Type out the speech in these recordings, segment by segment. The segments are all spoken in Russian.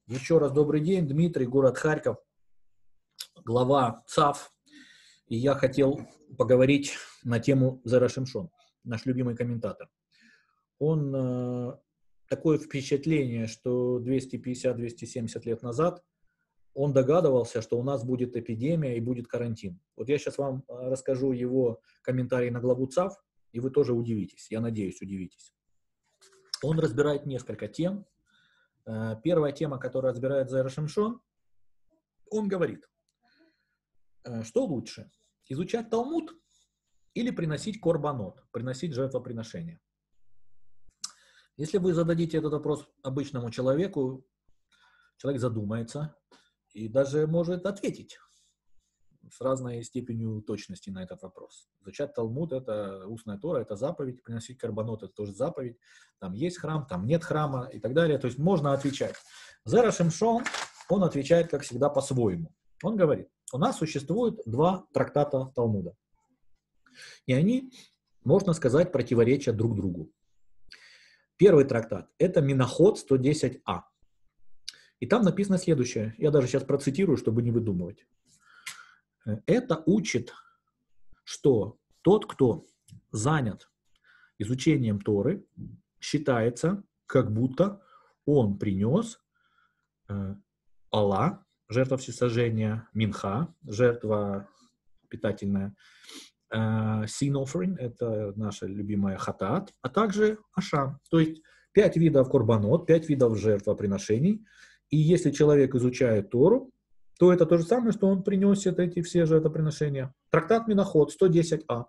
Еще раз добрый день, Дмитрий, город Харьков, глава ЦАФ. И я хотел поговорить на тему Зера Шимшон, наш любимый комментатор. Такое впечатление, что 250-270 лет назад он догадывался, что у нас будет эпидемия и будет карантин. Вот я сейчас вам расскажу его комментарий на главу ЦАФ, и вы тоже удивитесь, я надеюсь, удивитесь. Он разбирает несколько тем. Первая тема, которую разбирает Зера Шимшон, он говорит, что лучше, изучать Талмуд или приносить корбанот, приносить жертвоприношения. Если вы зададите этот вопрос обычному человеку, человек задумается и даже может ответить с разной степенью точности на этот вопрос. Изучать Талмуд — это устная Тора, это заповедь, приносить корбанот — это тоже заповедь, там есть храм, там нет храма и так далее. То есть можно отвечать. Зера Шимшон, он отвечает, как всегда, по-своему. Он говорит, у нас существует два трактата Талмуда. И они, можно сказать, противоречат друг другу. Первый трактат – это Миноход 110а. И там написано следующее. Я даже сейчас процитирую, чтобы не выдумывать. Это учит, что тот, кто занят изучением Торы, считается, как будто он принес Алла, жертва всесожжения, Минха, жертва питательная, sin offering, это наша любимая хатат, а также ашам. То есть 5 видов корбанот, 5 видов жертвоприношений. И если человек изучает Тору, то это то же самое, что он приносит эти все жертвоприношения. Трактат Миноход 110а.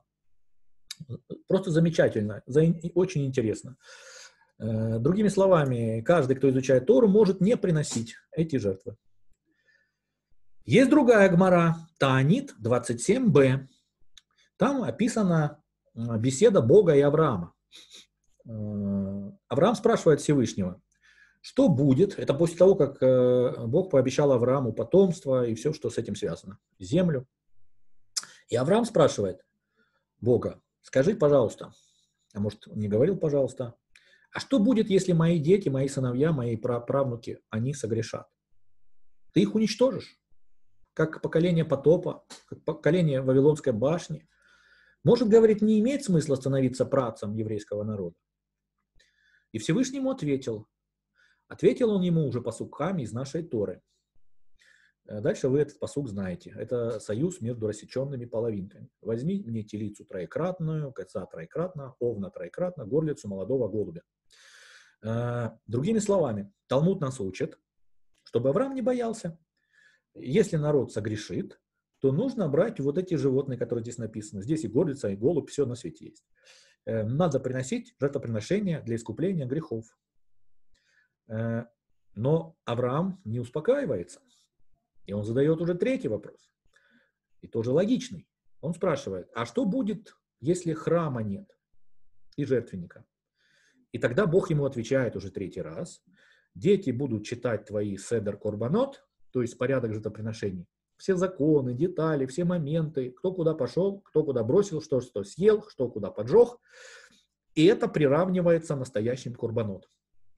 Просто замечательно, очень интересно. Другими словами, каждый, кто изучает Тору, может не приносить эти жертвы. Есть другая гмара, Таанит 27b. Там описана беседа Бога и Авраама. Авраам спрашивает Всевышнего, что будет, это после того, как Бог пообещал Аврааму потомство и все, что с этим связано, землю. И Авраам спрашивает Бога, скажи, пожалуйста, а может, он не говорил, пожалуйста, а что будет, если мои дети, мои сыновья, мои правнуки, они согрешат? Ты их уничтожишь, как поколение потопа, как поколение Вавилонской башни. Может, говорит, не имеет смысла становиться працем еврейского народа. И Всевышний ему ответил. Ответил он ему уже пасуками из нашей Торы. Дальше вы этот пасук знаете. Это союз между рассеченными половинками. Возьми мне телицу троекратную, коза троекратно, овна троекратно, горлицу молодого голубя. Другими словами, Талмуд нас учит, чтобы Авраам не боялся. Если народ согрешит, то нужно брать вот эти животные, которые здесь написаны. Здесь и горлица, и голубь, все на свете есть. Надо приносить жертвоприношения для искупления грехов. Но Авраам не успокаивается. И он задает уже третий вопрос. И тоже логичный. Он спрашивает, а что будет, если храма нет и жертвенника? И тогда Бог ему отвечает уже третий раз. Дети будут читать твои седер корбанот, то есть порядок жертвоприношений. Все законы, детали, все моменты, кто куда пошел, кто куда бросил, что съел, что куда поджег. И это приравнивается настоящим корбанот.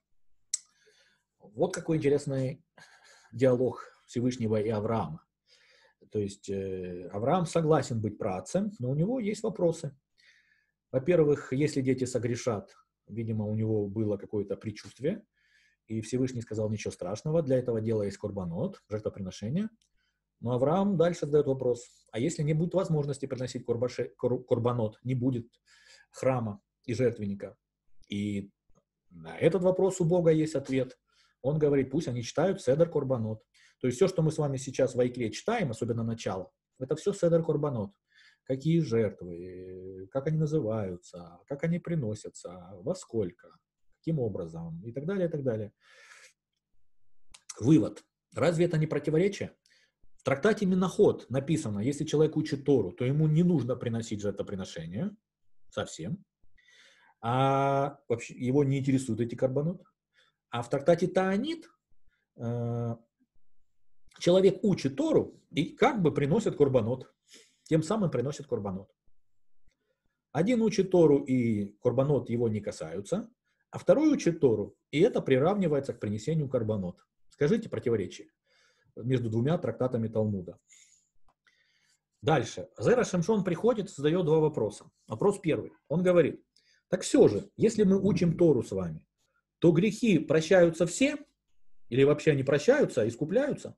Вот какой интересный диалог Всевышнего и Авраама. То есть Авраам согласен быть працем, но у него есть вопросы. Во-первых, если дети согрешат, видимо, у него было какое-то предчувствие, и Всевышний сказал, ничего страшного, для этого дела есть корбанот, жертвоприношение. Но Авраам дальше задает вопрос, а если не будет возможности приносить корбанот, не будет храма и жертвенника? И на этот вопрос у Бога есть ответ. Он говорит, пусть они читают седер корбанот. То есть все, что мы с вами сейчас в Айкле читаем, особенно начало, это все седер корбанот. Какие жертвы, как они называются, как они приносятся, во сколько, каким образом и так далее, и так далее. Вывод. Разве это не противоречие? В трактате Миноход написано, если человек учит Тору, то ему не нужно приносить жертвоприношения совсем, а вообще его не интересуют эти корбанот. А в трактате Таанит человек учит Тору и как бы приносит корбанот, тем самым приносит корбанот. Один учит Тору и корбанот его не касаются, а второй учит Тору, и это приравнивается к принесению корбанот. Скажите противоречие между двумя трактатами Талмуда. Дальше. Зера Шимшон приходит и задает два вопроса. Вопрос первый. Он говорит, так все же, если мы учим Тору с вами, то грехи прощаются все? Или вообще они прощаются, искупляются?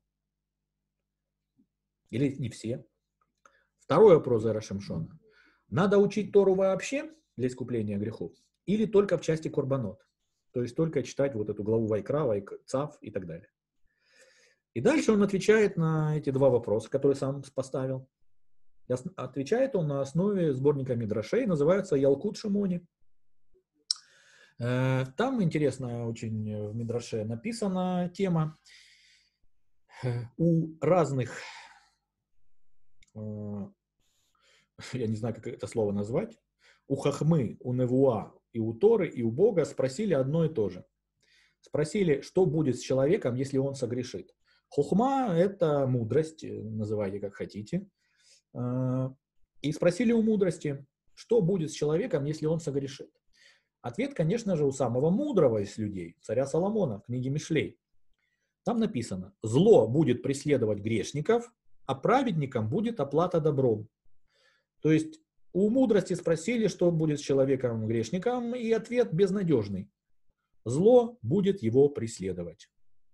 Или не все? Второй вопрос Зера Шимшона. Надо учить Тору вообще для искупления грехов? Или только в части Корбанот? То есть только читать вот эту главу Вайкра, Цав и так далее. И дальше он отвечает на эти два вопроса, которые сам поставил. Отвечает он на основе сборника Мидрашей, называется Ялкут Шимони. Там интересно очень в Мидраше написана тема. У разных, я не знаю, как это слово назвать, у Хахмы, у Невуа и у Торы, и у Бога спросили одно и то же. Спросили, что будет с человеком, если он согрешит. Хохма – это мудрость, называйте как хотите. И спросили у мудрости, что будет с человеком, если он согрешит. Ответ, конечно же, у самого мудрого из людей, царя Соломона, в книге Мишлей. Там написано, зло будет преследовать грешников, а праведникам будет оплата добром. То есть у мудрости спросили, что будет с человеком-грешником, и ответ безнадежный. Зло будет его преследовать.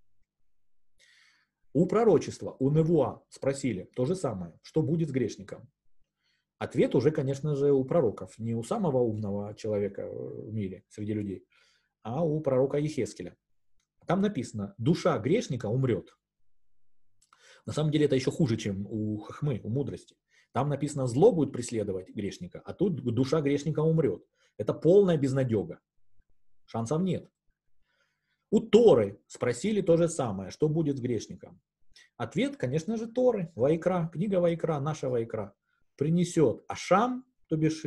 У пророчества, у Невуа спросили то же самое, что будет с грешником. Ответ уже, конечно же, у пророков, не у самого умного человека в мире, среди людей, а у пророка Ехескеля. Там написано, душа грешника умрет. На самом деле это еще хуже, чем у Хахмы, у мудрости. Там написано, зло будет преследовать грешника, а тут душа грешника умрет. Это полная безнадега. Шансов нет. У Торы спросили то же самое, что будет с грешником. Ответ, конечно же, Торы, Вайкра, книга Вайкра, наша Вайкра, принесет ашам, то бишь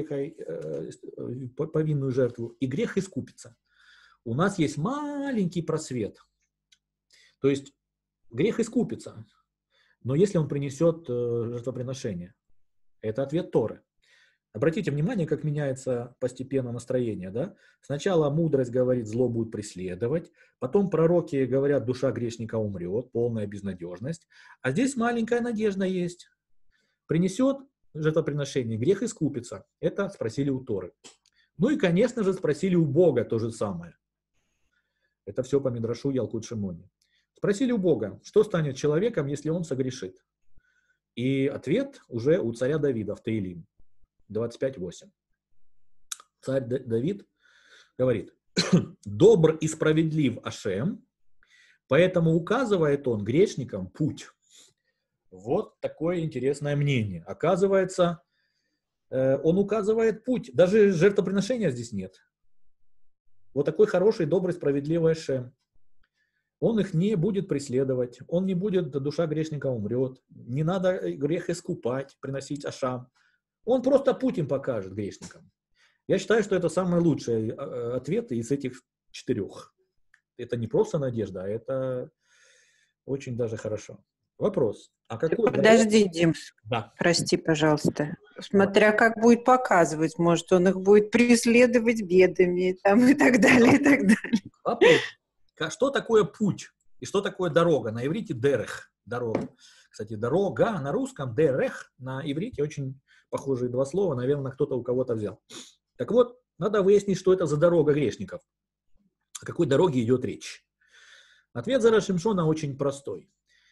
повинную жертву, и грех искупится. У нас есть маленький просвет. То есть грех искупится, но если он принесет жертвоприношение. Это ответ Торы. Обратите внимание, как меняется постепенно настроение. Да? Сначала мудрость говорит, зло будет преследовать, потом пророки говорят, душа грешника умрет, полная безнадежность. А здесь маленькая надежда есть. Принесет жертвоприношение, грех искупится. Это спросили у Торы. Ну и, конечно же, спросили у Бога то же самое. Это все по Мидрашу Ялкут Шимони. Спросили у Бога, что станет человеком, если он согрешит. И ответ уже у царя Давида в Таилим. 25:8. Царь Давид говорит, добр и справедлив Ашем, поэтому указывает он грешникам путь. Вот такое интересное мнение. Оказывается, он указывает путь. Даже жертвоприношения здесь нет. Вот такой хороший, добрый, справедливый Ашем. Он их не будет преследовать, он не будет, душа грешника умрет. Не надо грех искупать, приносить Ашам. Он просто путь им покажет грешникам. Я считаю, что это самый лучший ответ из этих 4. Это не просто надежда, а это очень даже хорошо. Вопрос. А какой Подожди, Дим, да. Прости, пожалуйста. Смотря как будет показывать, может, он их будет преследовать бедами там, и так далее, и так далее. Вопрос. Что такое путь и что такое дорога? На иврите дерех, дорога. Кстати, дорога на русском, дерех, на иврите очень похожие два слова, наверное, кто-то у кого-то взял. Так вот, надо выяснить, что это за дорога грешников. О какой дороге идет речь. Ответ Зера Шимшона очень простой.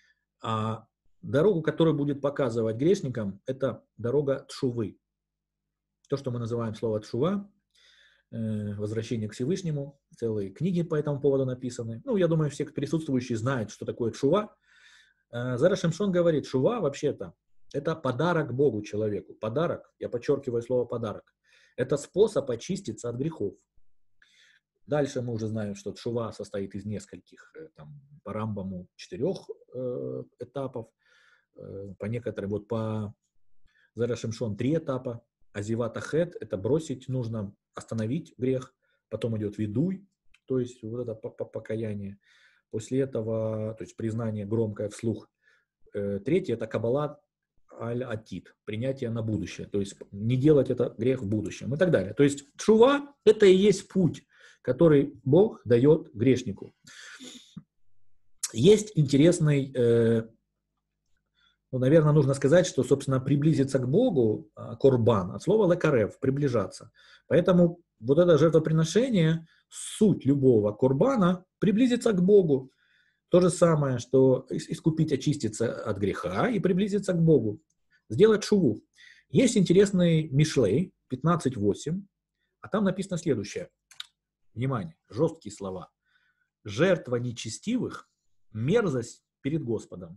Дорогу, которую будет показывать грешникам, это дорога тшувы. То, что мы называем слово тшува, возвращение к Всевышнему. Целые книги по этому поводу написаны. Ну, я думаю, все присутствующие знают, что такое тшува. Зера Шимшон говорит, тшува вообще-то это подарок Богу, человеку. Подарок, я подчеркиваю слово подарок. Это способ очиститься от грехов. Дальше мы уже знаем, что тшува состоит из нескольких, там, по Рамбаму 4 этапов. По некоторым, вот по Зера Шимшон 3 этапа. Азиват ахет, это бросить нужно, остановить грех. Потом идет видуй, то есть вот это покаяние. После этого, то есть признание громкое вслух. 3 это каббала аль-атид, принятие на будущее. То есть не делать это грех в будущем и так далее. То есть тшува это и есть путь, который Бог дает грешнику. Есть интересный, ну, наверное, нужно сказать, что, собственно, приблизиться к Богу, корбан, от слова лекарев, приближаться. Поэтому вот это жертвоприношение, суть любого корбана, приблизиться к Богу. То же самое, что искупить, очиститься от греха и приблизиться к Богу. Сделать шуву. Есть интересный Мишлей 15.8, а там написано следующее. Внимание, жесткие слова. Жертва нечестивых – мерзость перед Господом.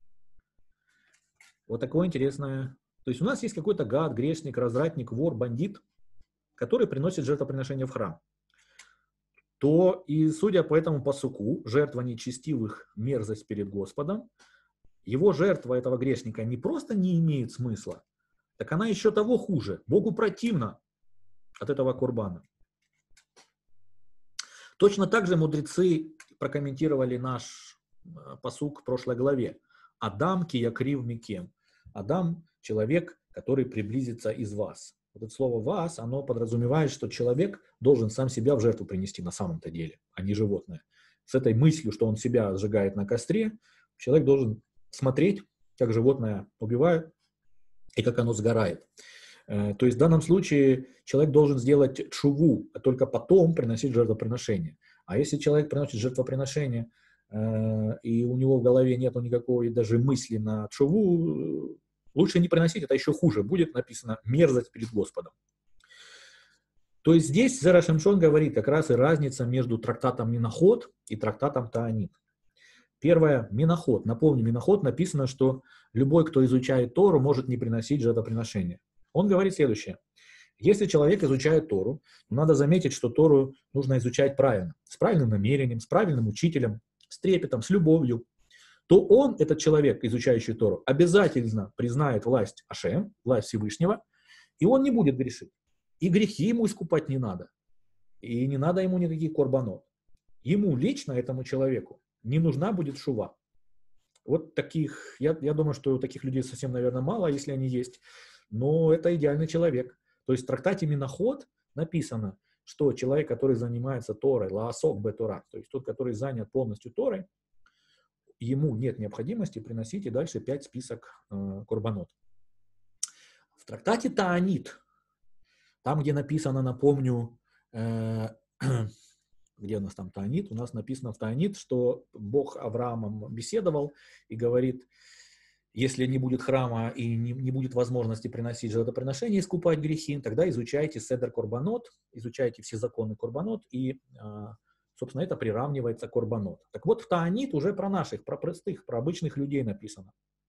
Вот такое интересное. То есть у нас есть какой-то гад, грешник, развратник, вор, бандит, который приносит жертвоприношение в храм. То и, судя по этому пасуку, жертва нечестивых – мерзость перед Господом. Его жертва этого грешника не просто не имеет смысла, так она еще того хуже. Богу противно от этого курбана. Точно так же мудрецы прокомментировали наш пасук в прошлой главе. Адам киякрив микем. Адам – человек, который приблизится из вас. Вот это слово «вас», оно подразумевает, что человек должен сам себя в жертву принести на самом-то деле, а не животное. С этой мыслью, что он себя сжигает на костре, человек должен смотреть, как животное убивают и как оно сгорает. То есть в данном случае человек должен сделать тшуву, а только потом приносить жертвоприношение. А если человек приносит жертвоприношение, и у него в голове нет никакой даже мысли на тшуву, лучше не приносить, это еще хуже. Будет написано «мерзость перед Господом». То есть здесь Зера Шимшон говорит как раз и разница между трактатом Минохот и трактатом Таанит. Первое – Минохот. Напомню, Минохот написано, что любой, кто изучает Тору, может не приносить жертвоприношение. Он говорит следующее. Если человек изучает Тору, надо заметить, что Тору нужно изучать правильно, с правильным намерением, с правильным учителем, с трепетом, с любовью, то он, этот человек, изучающий Тору, обязательно признает власть Ашем, власть Всевышнего, и он не будет грешить. И грехи ему искупать не надо. И не надо ему никаких корбанот. Ему лично, этому человеку, не нужна будет шува. Вот таких, я думаю, что таких людей совсем, наверное, мало, если они есть. Но это идеальный человек. То есть в трактате Минохот написано, что человек, который занимается Торой, лаасок бе Тора, то есть тот, который занят полностью Торой, ему нет необходимости приносить и дальше 5 список корбанот. В трактате Таанит, там, где написано, напомню, где у нас там Таанит, у нас написано в Таанит, что Бог Авраамом беседовал и говорит, если не будет храма и не будет возможности приносить жертвоприношения, искупать грехи, тогда изучайте седер корбанот, изучайте все законы корбанот, и, собственно, это приравнивается корбанот. Так вот, в Таанит уже про наших, про простых, про обычных людей написано.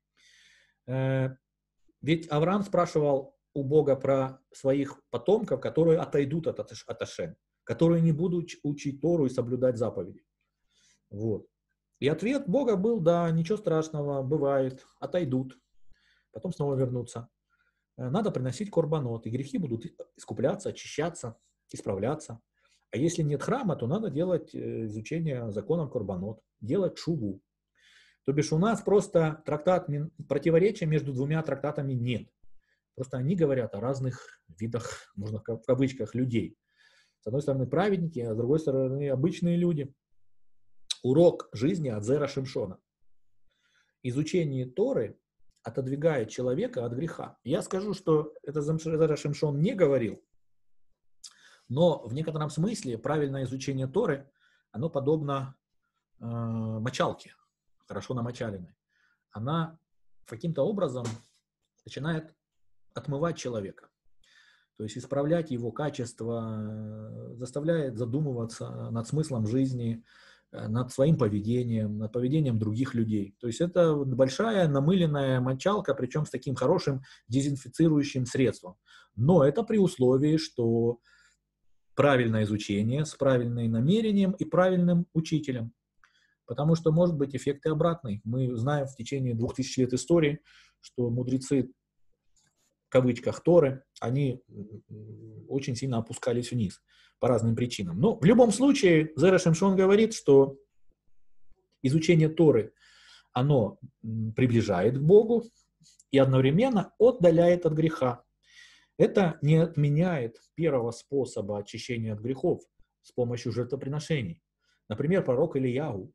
Ведь Авраам спрашивал у Бога про своих потомков, которые отойдут от Ашем, которые не будут учить Тору и соблюдать заповеди. Вот. И ответ Бога был, да, ничего страшного, бывает, отойдут, потом снова вернутся. Надо приносить корбанот, и грехи будут искупляться, очищаться, исправляться. А если нет храма, то надо делать изучение законов корбанот, делать шуву. То бишь у нас просто противоречия между двумя трактатами нет. Просто они говорят о разных видах, можно в кавычках, людей. С одной стороны праведники, а с другой стороны обычные люди. Урок жизни от Зера Шимшона. Изучение Торы отодвигает человека от греха. Я скажу, что это Зера Шимшон не говорил, но в некотором смысле правильное изучение Торы, оно подобно мочалке, хорошо намочаленной. Она каким-то образом начинает отмывать человека. То есть исправлять его качество, заставляет задумываться над смыслом жизни, над своим поведением, над поведением других людей. То есть это большая намыленная мочалка, причем с таким хорошим дезинфицирующим средством. Но это при условии, что правильное изучение с правильным намерением и правильным учителем. Потому что может быть эффект и обратный. Мы знаем в течение 2000 лет истории, что мудрецы, в кавычках, Торы, они очень сильно опускались вниз по разным причинам. Но в любом случае Зера Шимшон говорит, что изучение Торы, оно приближает к Богу и одновременно отдаляет от греха. Это не отменяет первого способа очищения от грехов с помощью жертвоприношений. Например, пророк Илияху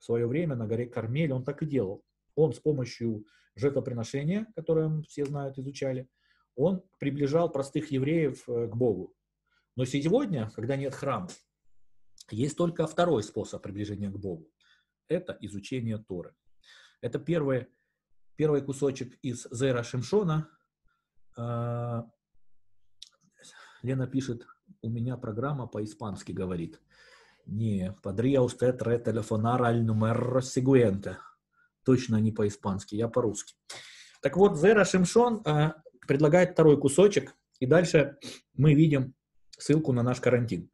свое время на горе Кармель он так и делал. Он с помощью жертвоприношения, которое все знают, изучали, он приближал простых евреев к Богу. Но сегодня, когда нет храма, есть только второй способ приближения к Богу. Это изучение Торы. Это первый кусочек из Зера Шимшона. Лена пишет, у меня программа по-испански говорит. Не, podría usted retelefonar al número siguiente. Точно не по-испански, я по-русски. Так вот, Зера Шимшон предлагает второй кусочек, и дальше мы видим ссылку на наш карантин.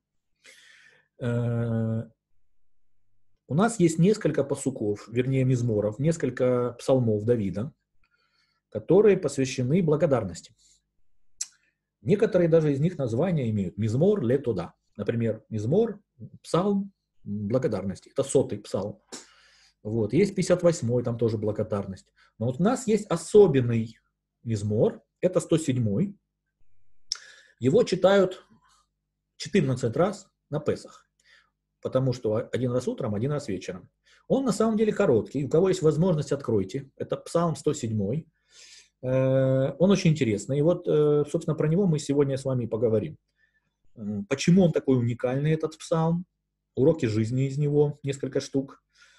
У нас есть несколько пасуков, вернее мизморов, несколько псалмов Давида, которые посвящены благодарности. Некоторые даже из них названия имеют мизмор ле тода. Например, мизмор, псалм благодарности. Это 100-й псалм. Вот. Есть 58-й, там тоже благодарность. Но вот у нас есть особенный мизмор, это 107-й. Его читают 14 раз на Песах. Потому что один раз утром, один раз вечером. Он на самом деле короткий. У кого есть возможность, откройте. Это Псалм 107. Он очень интересный. И вот, собственно, про него мы сегодня с вами поговорим. Почему он такой уникальный, этот псалм? Уроки жизни из него, несколько штук.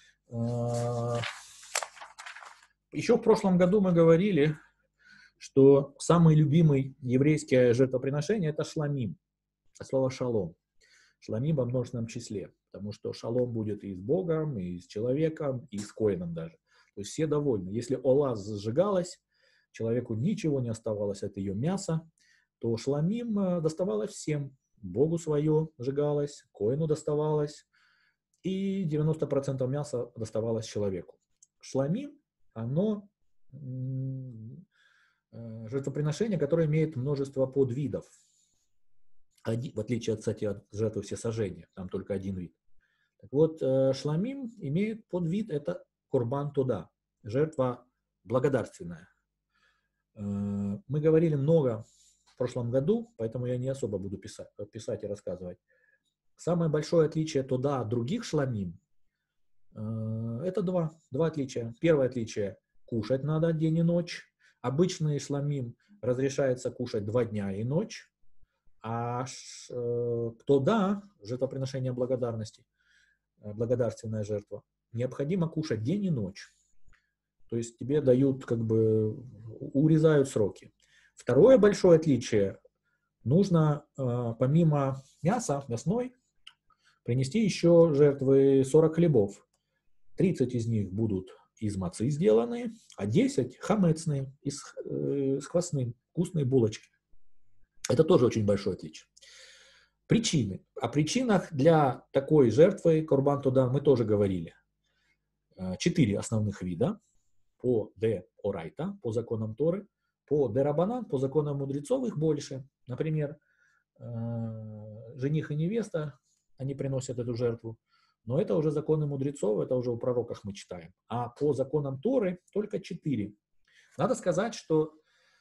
Еще в прошлом году мы говорили, что самый любимый еврейское жертвоприношение – это шламим. От слова шалом. Шламим во множественном числе, потому что шалом будет и с Богом, и с человеком, и с коэном даже. То есть все довольны. Если ола сжигалась, человеку ничего не оставалось от ее мяса, то шламим доставалось всем. Богу свое сжигалось, коэну доставалось, и 90% мяса доставалось человеку. Шламим, оно жертвоприношение, которое имеет множество подвидов. В отличие, кстати, от жертвы всесожжения, там только один вид. Так вот, шламим имеет подвид, это курбан тода, жертва благодарственная. Мы говорили много в прошлом году, поэтому я не особо буду писать и рассказывать. Самое большое отличие тода от других шламим, это два отличия. Первое отличие – кушать надо день и ночь. Обычный шламим разрешается кушать 2 дня и ночь. А тода, жертвоприношение благодарности, благодарственная жертва, необходимо кушать день и ночь. То есть тебе дают, урезают сроки. Второе большое отличие. Нужно помимо мяса, мясной, принести еще жертвы 40 хлебов. 30 из них будут из мацы сделаны, а 10 хамецные, с квасным, вкусные булочки. Это тоже очень большое отличие. Причины. О причинах для такой жертвы курбан тода мы тоже говорили. 4 основных вида. По де орайта, по законам Торы. По де рабанан, по законам мудрецов их больше. Например, жених и невеста, они приносят эту жертву. Но это уже законы мудрецов, это уже в пророках мы читаем. А по законам Торы только 4. Надо сказать, что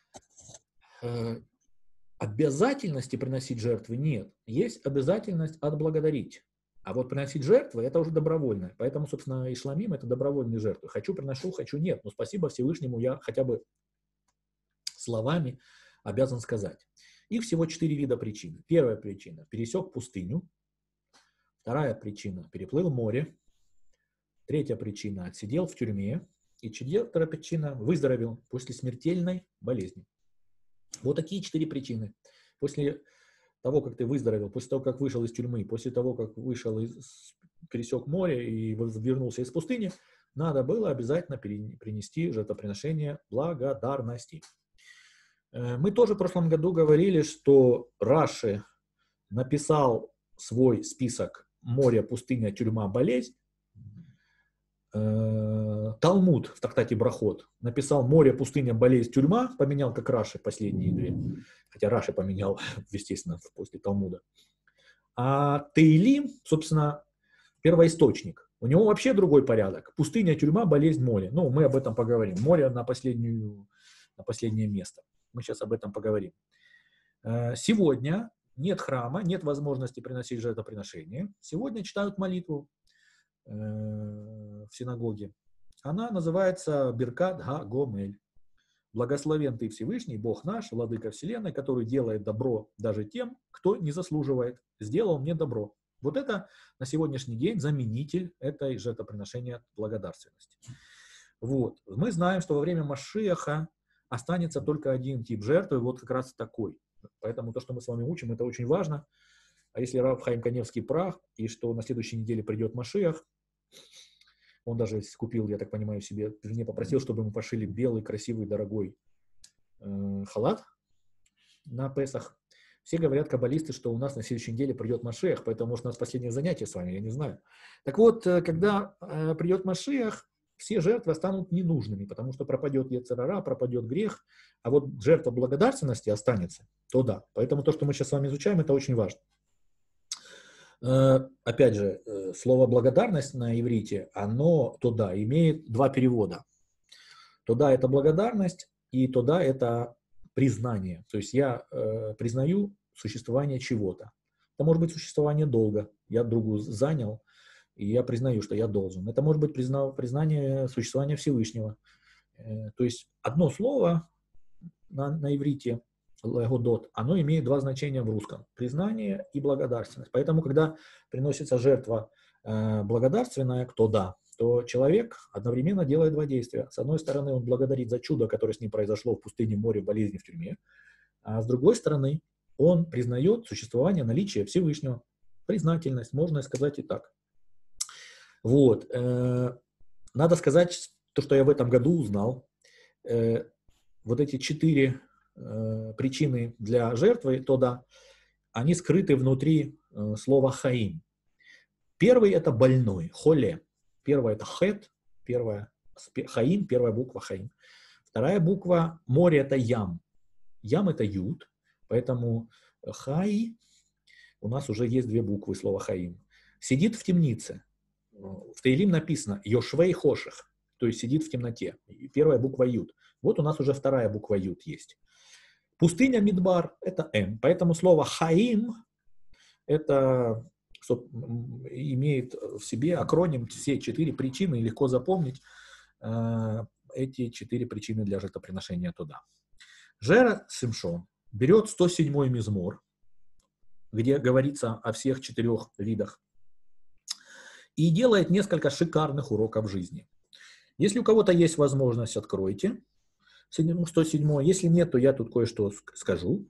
обязательности приносить жертвы нет. Есть обязательность отблагодарить. А вот приносить жертвы – это уже добровольно. Поэтому, собственно, и шламим – это добровольные жертвы. Хочу – приношу, хочу – нет. Но спасибо Всевышнему я хотя бы словами обязан сказать. Их всего 4 вида причин. Первая причина – пересек пустыню. Вторая причина – переплыл море. Третья причина – отсидел в тюрьме. И четвертая причина – выздоровел после смертельной болезни. Вот такие 4 причины. После того, как ты выздоровел, после того, как вышел из тюрьмы, после того, как пересек море и вернулся из пустыни, надо было обязательно принести жертвоприношение благодарности. Мы тоже в прошлом году говорили, что Раши написал свой список море, пустыня, тюрьма, болезнь. Талмуд в трактате Брахот написал море, пустыня, болезнь, тюрьма, поменял как Раши последние 2, хотя Раши поменял, естественно, после Талмуда. А Теилим, собственно, первоисточник. У него вообще другой порядок. Пустыня, тюрьма, болезнь, море. Ну, мы об этом поговорим. Море на последнее место. Мы сейчас об этом поговорим. Сегодня нет храма, нет возможности приносить жертвоприношения. Сегодня читают молитву в в синагоге, она называется Биркат Га-Гомель. Благословен ты Всевышний, Бог наш, Владыка Вселенной, который делает добро даже тем, кто не заслуживает. Сделал мне добро. Вот это на сегодняшний день заменитель этой жертвоприношения благодарственности. Вот. Мы знаем, что во время Машиаха останется только один тип жертвы, вот как раз такой. Поэтому то, что мы с вами учим, это очень важно. А если Рав Хаим Каневский прав, и что на следующей неделе придет Машиах, он даже купил, я так понимаю, себе, жене попросил, чтобы ему пошили белый, красивый, дорогой халат на Песах. Все говорят, каббалисты, что у нас на следующей неделе придет Машиах, поэтому, может, у нас последнее занятие с вами, я не знаю. Так вот, когда придет Машиах, все жертвы станут ненужными, потому что пропадет йецер ара, пропадет грех, а вот жертва благодарственности останется, то да. Поэтому то, что мы сейчас с вами изучаем, это очень важно. Опять же, слово «благодарность» на иврите, оно «тода» имеет два перевода. «Тода» — это благодарность, и «тода» — это признание. То есть я признаю существование чего-то. Это может быть существование долга. Я другу занял, и я признаю, что я должен. Это может быть признание существования Всевышнего. То есть одно слово на иврите «легодот», оно имеет два значения в русском – признание и благодарственность. Поэтому, когда приносится жертва благодарственная, то человек одновременно делает два действия. С одной стороны, он благодарит за чудо, которое с ним произошло в пустыне, море, болезни, в тюрьме. А с другой стороны, он признает существование, наличие Всевышнего. Признательность, можно сказать и так. Вот. Надо сказать, то, что я в этом году узнал. Вот эти 4 причины для жертвы, тода, они скрыты внутри слова хаим. Первый — это больной, холе. Первое — это хет, хаим, первая буква хаим. Вторая буква море — это ям. Ям — это юд, поэтому хай, у нас уже есть 2 буквы слова хаим. Сидит в темнице. В Таилим написано йошвей хоших, то есть сидит в темноте. Первая буква юд. Вот у нас уже вторая буква юд есть. Пустыня Мидбар — это М. Поэтому слово хаим это имеет в себе акроним все 4 причины, легко запомнить эти 4 причины для жертвоприношения туда. Жера Шимшон берет 107-й мизмор, где говорится о всех 4 видах, и делает несколько шикарных уроков жизни. Если у кого-то есть возможность, откройте 107-й. Если нет, то я тут кое-что скажу.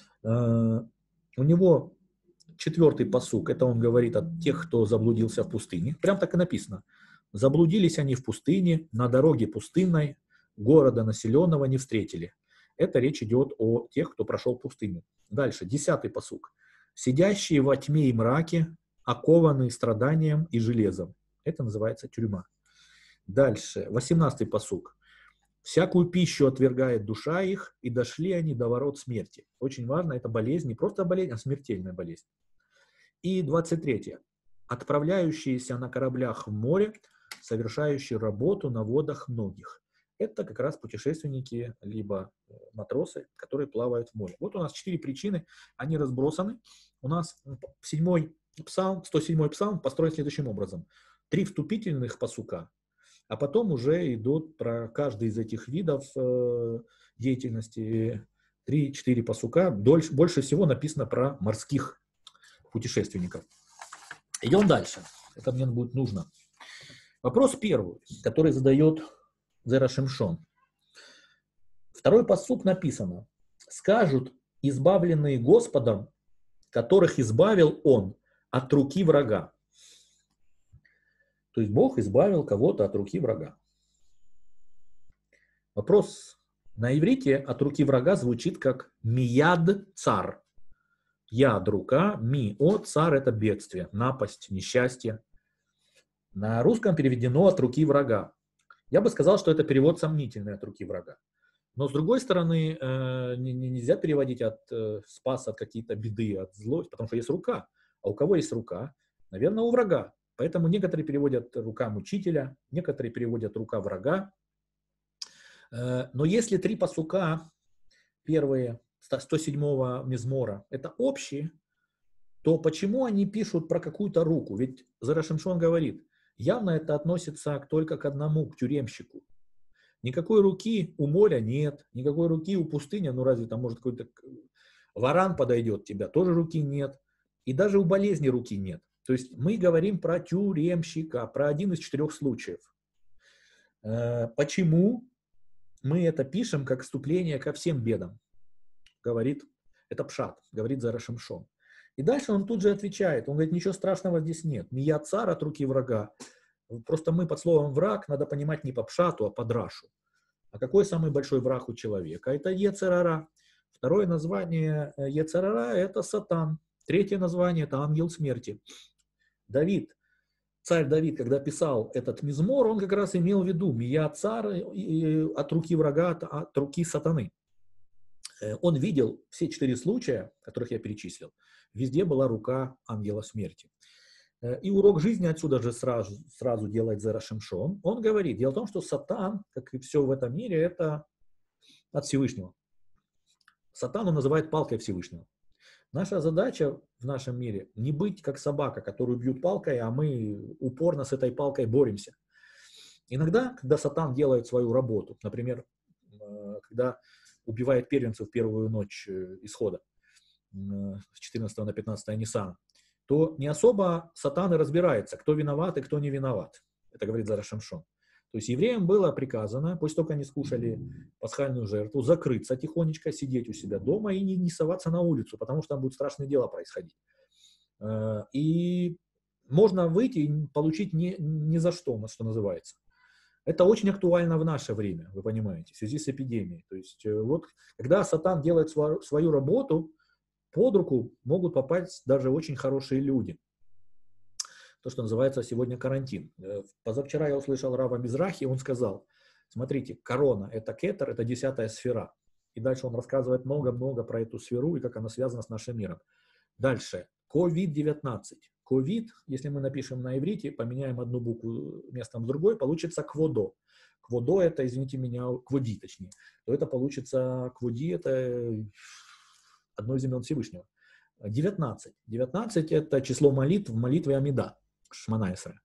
У него 4-й пасук, это он говорит о тех, кто заблудился в пустыне. Прям так и написано. Заблудились они в пустыне, на дороге пустынной, города населенного не встретили. Это речь идет о тех, кто прошел пустыню. Дальше, 10-й пасук. Сидящие во тьме и мраке, окованные страданием и железом. Это называется тюрьма. Дальше, 18-й пасук. Всякую пищу отвергает душа их, и дошли они до ворот смерти. Очень важно, это болезнь, не просто болезнь, а смертельная болезнь. И 23-е. Отправляющиеся на кораблях в море, совершающие работу на водах многих. Это как раз путешественники, либо матросы, которые плавают в море. Вот у нас 4 причины, они разбросаны. У нас 7-й псалм, 107-й псалм построен следующим образом. 3 вступительных пасука, а потом уже идут про каждый из этих видов деятельности 3-4 пасука. Больше всего написано про морских путешественников. Идем дальше. Это мне будет нужно. Вопрос первый, который задает Зера Шимшон. 2-й пасук написано. Скажут избавленные Господом, которых избавил Он от руки врага. То есть Бог избавил кого-то от руки врага. Вопрос на иврите от руки врага звучит как мияд цар. Яд — рука, ми — от, цар — это бедствие, напасть, несчастье. На русском переведено от руки врага. Я бы сказал, что это перевод сомнительный от руки врага. Но с другой стороны, нельзя переводить от спаса, от какие-то беды, от злости, потому что есть рука. А у кого есть рука? Наверное, у врага. Поэтому некоторые переводят рука мучителя, некоторые переводят рука врага. Но если 3 пасука, первые 107-го мизмора, это общие, то почему они пишут про какую-то руку? Ведь Зера Шимшон говорит, Явно это относится только к одному, к тюремщику. Никакой руки у моря нет, никакой руки у пустыни, ну разве там может какой-то варан подойдет тебя, тоже руки нет. И даже у болезни руки нет. То есть мы говорим про тюремщика, про один из 4 случаев. Почему мы это пишем как вступление ко всем бедам? Говорит, это пшат, говорит Зеэр ха-Шимшон. И дальше он тут же отвечает, он говорит, ничего страшного здесь нет. Мия цар от руки врага. Просто мы под словом враг надо понимать не по пшату, а по драшу. А какой самый большой враг у человека? Это Йецер ара. Второе название Йецер ара – это Сатан. Третье название – это ангел смерти. Давид, царь Давид, когда писал этот мизмор, он как раз имел в виду Мия цар от руки врага, от руки сатаны. Он видел все 4 случая, которых я перечислил. Везде была рука ангела смерти. И урок жизни отсюда же сразу делает Зеэр ха-Шимшон. Он говорит, дело в том, что Сатан, как и все в этом мире, это от Всевышнего. Сатан он называет палкой Всевышнего. Наша задача в нашем мире не быть как собака, которую бьют палкой, а мы упорно с этой палкой боремся. Иногда, когда Сатан делает свою работу, например, когда убивает первенцев в первую ночь исхода, с 14 на 15 Ниссана, то не особо Сатан и разбирается, кто виноват и кто не виноват. Это говорит Зеэр ха-Шимшон. То есть евреям было приказано, после того, как они скушали пасхальную жертву, закрыться тихонечко, сидеть у себя дома и не соваться на улицу, потому что там будут страшные дела происходить. И можно выйти и получить ни за что, что называется. Это очень актуально в наше время, вы понимаете, в связи с эпидемией. То есть вот когда Сатан делает свою работу, под руку могут попасть даже очень хорошие люди. То, что называется сегодня карантин. Позавчера я услышал Рава Мизрахи, он сказал, смотрите, корона – это кетер, это 10-я сфера. И дальше он рассказывает много-много про эту сферу и как она связана с нашим миром. Дальше, COVID-19. COVID, если мы напишем на иврите, поменяем одну букву местом с другой, получится кводо. Кводо – это, извините меня, кводи точнее. То это получится, кводи – это одно из имен Всевышнего. 19. 19 – это число молитв в молитве Амида, Шмона Эсре.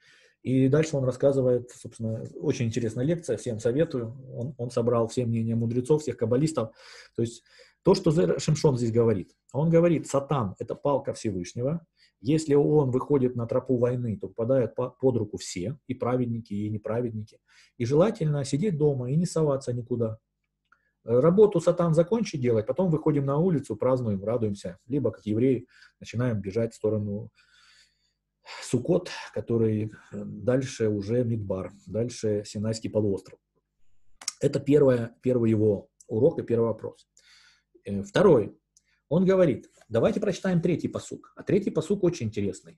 И дальше он рассказывает, собственно, очень интересная лекция, всем советую. Он собрал все мнения мудрецов, всех каббалистов. То есть то, что Зеэр ха-Шимшон здесь говорит. Он говорит, Сатан – это палка Всевышнего. Если он выходит на тропу войны, то попадают под руку все, и праведники, и неправедники. И желательно сидеть дома и не соваться никуда. Работу Сатан закончит делать, потом выходим на улицу, празднуем, радуемся. Либо, как евреи, начинаем бежать в сторону Суккот, который дальше уже Мидбар, дальше Синайский полуостров. Это первый его урок и первый вопрос. Второй. Он говорит, давайте прочитаем 3-й пасук. А 3-й пасук очень интересный.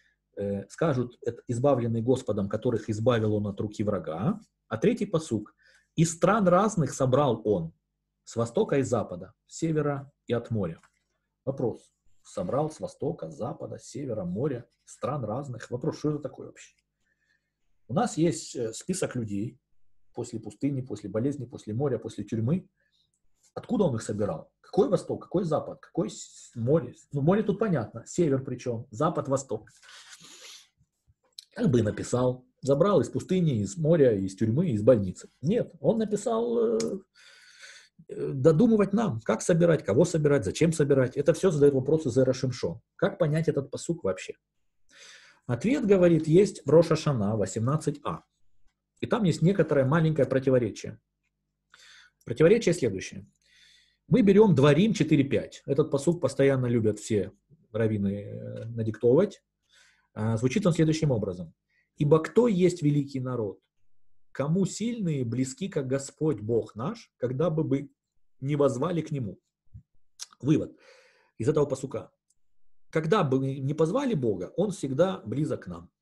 Скажут, избавленный Господом, которых избавил он от руки врага. А 3-й пасук. Из стран разных собрал он, с востока и запада, с севера и от моря. Вопрос. Собрал с востока, с запада, с севера, моря, стран разных. Вопрос, что это такое вообще? У нас есть список людей после пустыни, после болезни, после моря, после тюрьмы. Откуда он их собирал? Какой восток, какой запад, какой море? Ну, море тут понятно, север причем, запад, восток. Как бы написал, забрал из пустыни, из моря, из тюрьмы, из больницы. Нет, он написал додумывать нам, как собирать, кого собирать, зачем собирать. Это все задает вопросы Зеэр ха-Шимшон. Как понять этот пасук вообще? Ответ, говорит, есть в Рош ха-Шана 18а. И там есть некоторое маленькое противоречие. Противоречие следующее. Мы берем Дворим 4.5. Этот пасук постоянно любят все раввины надиктовывать. Звучит он следующим образом. «Ибо кто есть великий народ? Кому сильные близки, как Господь Бог наш, когда бы не воззвали к Нему?» Вывод из этого пасука. Когда бы не позвали Бога, Он всегда близок к нам.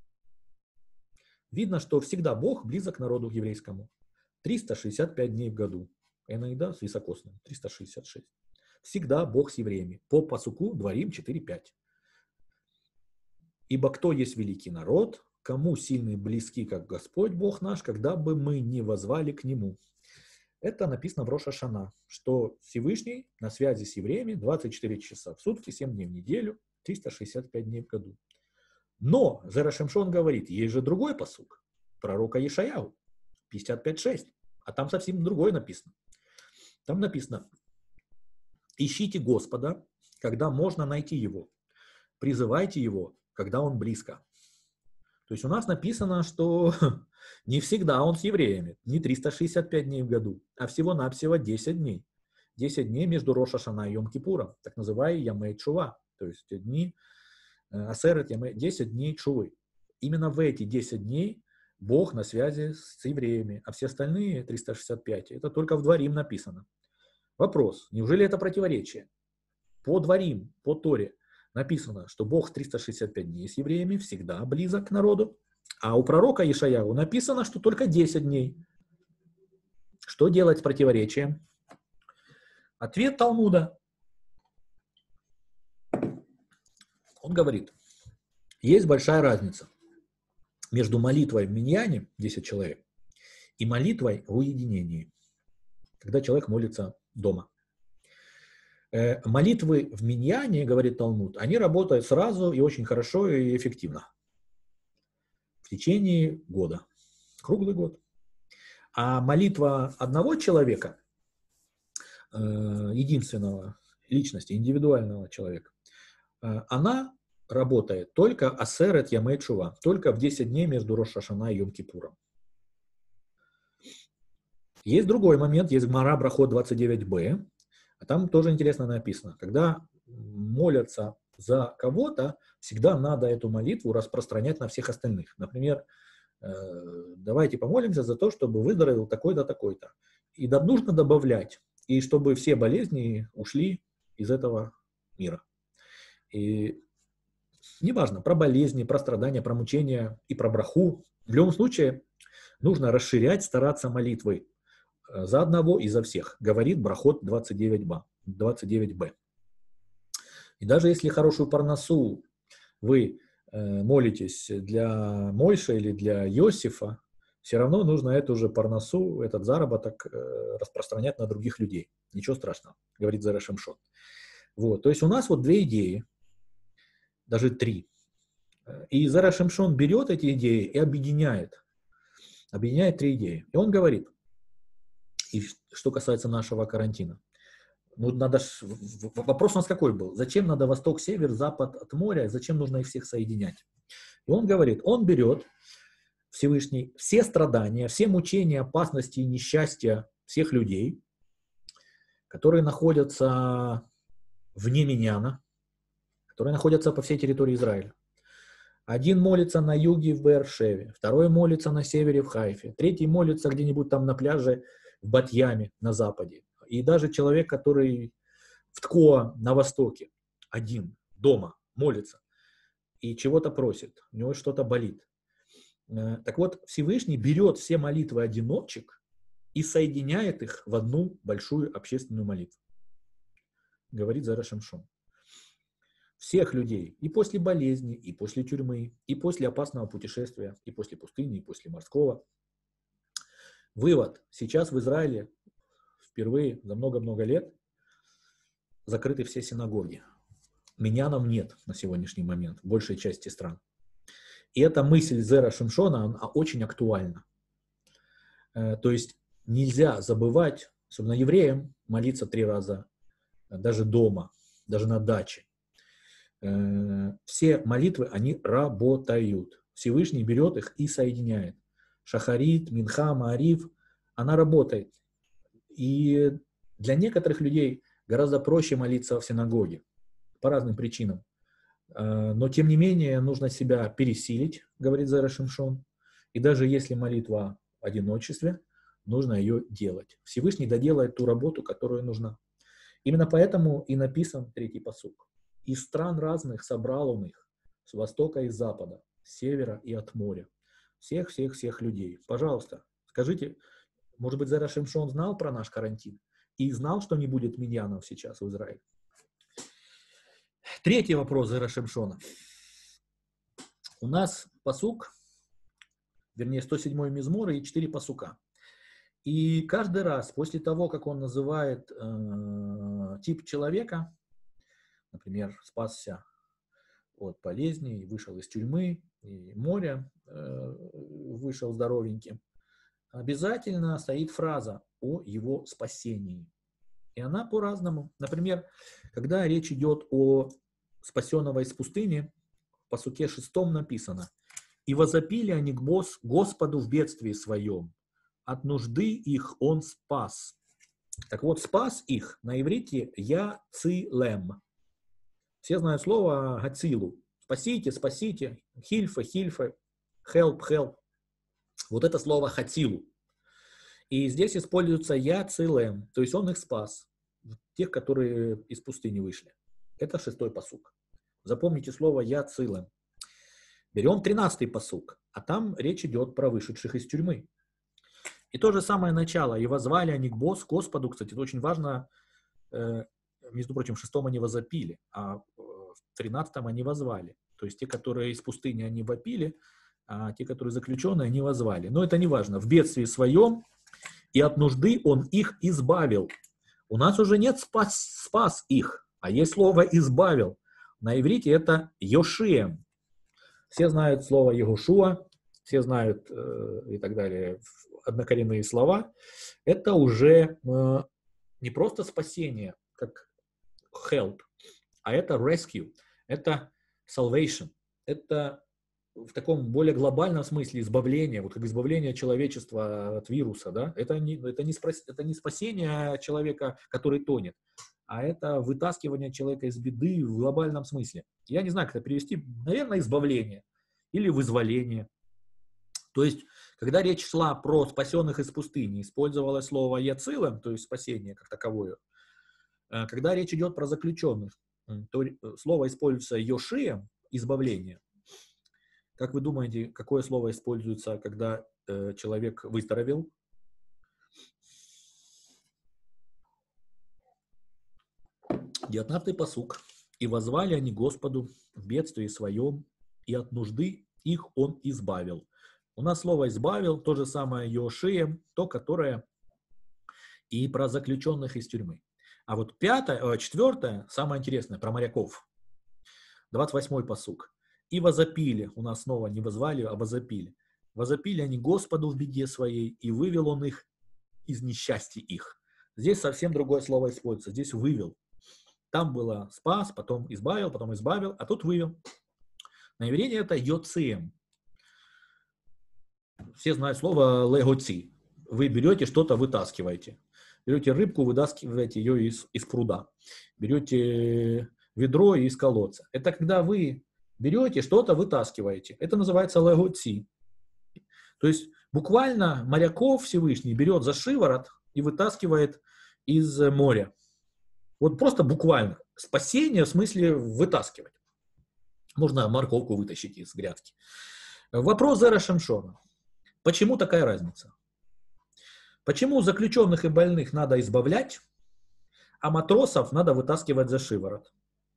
Видно, что всегда Бог близок к народу еврейскому. 365 дней в году. Иногда с високосным. 366. Всегда Бог с евреями. По пасуку Дворим 4.5. «Ибо кто есть великий народ, кому сильные близки, как Господь Бог наш, когда бы мы не воззвали к Нему». Это написано в Рош ха-Шана, что Всевышний на связи с евреями 24 часа в сутки, 7 дней в неделю, 365 дней в году. Но Зера Шимшон говорит, есть же другой пасук, пророка Ешаяу, 55:6, а там совсем другое написано. Там написано: ищите Господа, когда можно найти Его, призывайте Его, когда Он близко. То есть у нас написано, что не всегда Он с евреями, не 365 дней в году, а всего-навсего 10 дней. 10 дней между Рош ха-Шана и Йом-Кипуром, так называемые Ямей Тшува, то есть дни Асерет Ямей, 10 дней Тшувы. Именно в эти 10 дней Бог на связи с евреями, а все остальные 365, это только в Дворим написано. Вопрос, неужели это противоречие? По Дворим, по Торе написано, что Бог 365 дней с евреями, всегда близок к народу, а у пророка Ешаяу написано, что только 10 дней. Что делать с противоречием? Ответ Талмуда. Он говорит, есть большая разница между молитвой в миньяне, 10 человек, и молитвой в уединении, когда человек молится дома. Молитвы в миньяне, говорит Талмуд, они работают сразу и очень хорошо и эффективно. В течение года. Круглый год. А молитва одного человека, единственного личности, индивидуального человека, она работает только асерет ямей тшува, только в 10 дней между Рош ха-Шана и Йом-Кипуром. Есть другой момент, есть Гмара Брахот 29b, а там тоже интересно написано, когда молятся за кого-то, всегда надо эту молитву распространять на всех остальных. Например, давайте помолимся за то, чтобы выздоровел такой-то, такой-то. И нужно добавлять, и чтобы все болезни ушли из этого мира. И неважно, про болезни, про страдания, про мучения и про браху. В любом случае, нужно расширять, стараться молитвой за одного и за всех, говорит Брахот 29b. И даже если хорошую парнасу вы молитесь для Мойши или для Иосифа, все равно нужно эту же парнасу, этот заработок распространять на других людей. Ничего страшного, говорит Зера Шимшон. Вот. То есть у нас вот две идеи, даже три. И Зера Шимшон берет эти идеи и объединяет три идеи. И он говорит, и что касается нашего карантина, ну, надо вопрос у нас какой был? Зачем надо восток, север, запад от моря? Зачем нужно их всех соединять? И он говорит, он берет, Всевышний, все страдания, все мучения, опасности и несчастья всех людей, которые находятся вне Миньяна, которые находятся по всей территории Израиля. Один молится на юге в Беэр-Шеве, второй молится на севере в Хайфе, третий молится где-нибудь там на пляже в Бат-Яме на западе. И даже человек, который в Ткоа на востоке, один, дома, молится и чего-то просит, у него что-то болит. Так вот, Всевышний берет все молитвы одиночек и соединяет их в одну большую общественную молитву. Говорит Зера Шимшон. Всех людей, и после болезни, и после тюрьмы, и после опасного путешествия, и после пустыни, и после морского. Вывод. Сейчас в Израиле впервые за много-много лет закрыты все синагоги. Миньянов нет на сегодняшний момент в большей части стран. И эта мысль Зера Шимшона, она очень актуальна. То есть нельзя забывать, особенно евреям, молиться 3 раза, даже дома, даже на даче. Все молитвы, они работают. Всевышний берет их и соединяет. Шахарит, Минха, Маарив, она работает. И для некоторых людей гораздо проще молиться в синагоге по разным причинам. Но, тем не менее, нужно себя пересилить, говорит Зера Шимшон. И даже если молитва в одиночестве, нужно ее делать. Всевышний доделает ту работу, которая нужна. Именно поэтому и написан 3-й пасук. Из стран разных собрал он их, с востока и с запада, с севера и от моря. Всех людей. Пожалуйста, скажите, может быть, Зера Шимшон знал про наш карантин и знал, что не будет миньянов сейчас в Израиле? 3-й вопрос Зера Шимшона. У нас пасук, вернее 107-й мизмор и 4 пасука. И каждый раз после того, как он называет тип человека, например, спасся от болезней, вышел из тюрьмы, и моря вышел здоровеньким, обязательно стоит фраза о его спасении. И она по-разному. Например, когда речь идет о спасенного из пустыни, в пасуке 6 написано: «И возопили они к Господу в бедствии своем, от нужды их он спас». Так вот, спас их на иврите яцилем. Все знают слово гацилу. Спасите, спасите, хильфа, хильфа, help, help. Вот это слово хацилу. И здесь используется яцилем, то есть он их спас, тех, которые из пустыни вышли. Это 6-й пасук. Запомните слово яцилем. Берем 13-й пасук, а там речь идет про вышедших из тюрьмы. И то же самое начало. «И возвали они к Господу». Кстати, это очень важно. Между прочим, в 6-м они возопили, а в 13-м они возвали. То есть те, которые из пустыни, они вопили, а те, которые заключенные, они возвали. Но это не важно. «В бедствии своем, и от нужды он их избавил». У нас уже нет спас их, а есть слово «избавил». На иврите это «йошием». Все знают слово «Егошуа», все знают и так далее, однокоренные слова. Это уже не просто спасение, как help, а это rescue, это salvation, это в таком более глобальном смысле избавление, вот как избавление человечества от вируса, да? Это не спасение человека, который тонет, а это вытаскивание человека из беды в глобальном смысле. Я не знаю, как это перевести, наверное, избавление или вызволение. То есть, когда речь шла про спасенных из пустыни, использовалось слово «яцилем», то есть спасение как таковое. Когда речь идет про заключенных, то слово используется «йошием», избавление. Как вы думаете, какое слово используется, когда человек выздоровел? 19-й пасук. «И возвали они Господу в бедствии своем, и от нужды их он избавил». У нас слово «избавил», то же самое «йошием», то, которое и про заключенных из тюрьмы. А вот 4-е, самое интересное, про моряков. 28-й пасук. «И возопили», у нас снова не возвали, а возопили. «Возопили они Господу в беде своей, и вывел он их из несчастья их». Здесь совсем другое слово используется. Здесь «вывел». Там было «спас», потом избавил, а тут «вывел». На иврите это «йоцием». Все знают слово «легоци». Вы берете что-то, вытаскиваете. Берете рыбку, вытаскиваете ее из пруда. Берете ведро из колодца. Это когда вы берете что-то, вытаскиваете. Это называется «легоци». То есть буквально моряков Всевышний берет за шиворот и вытаскивает из моря. Вот просто буквально. Спасение в смысле вытаскивать. Можно морковку вытащить из грядки. Вопрос Зера Шимшона. Почему такая разница? Почему заключенных и больных надо избавлять, а матросов надо вытаскивать за шиворот?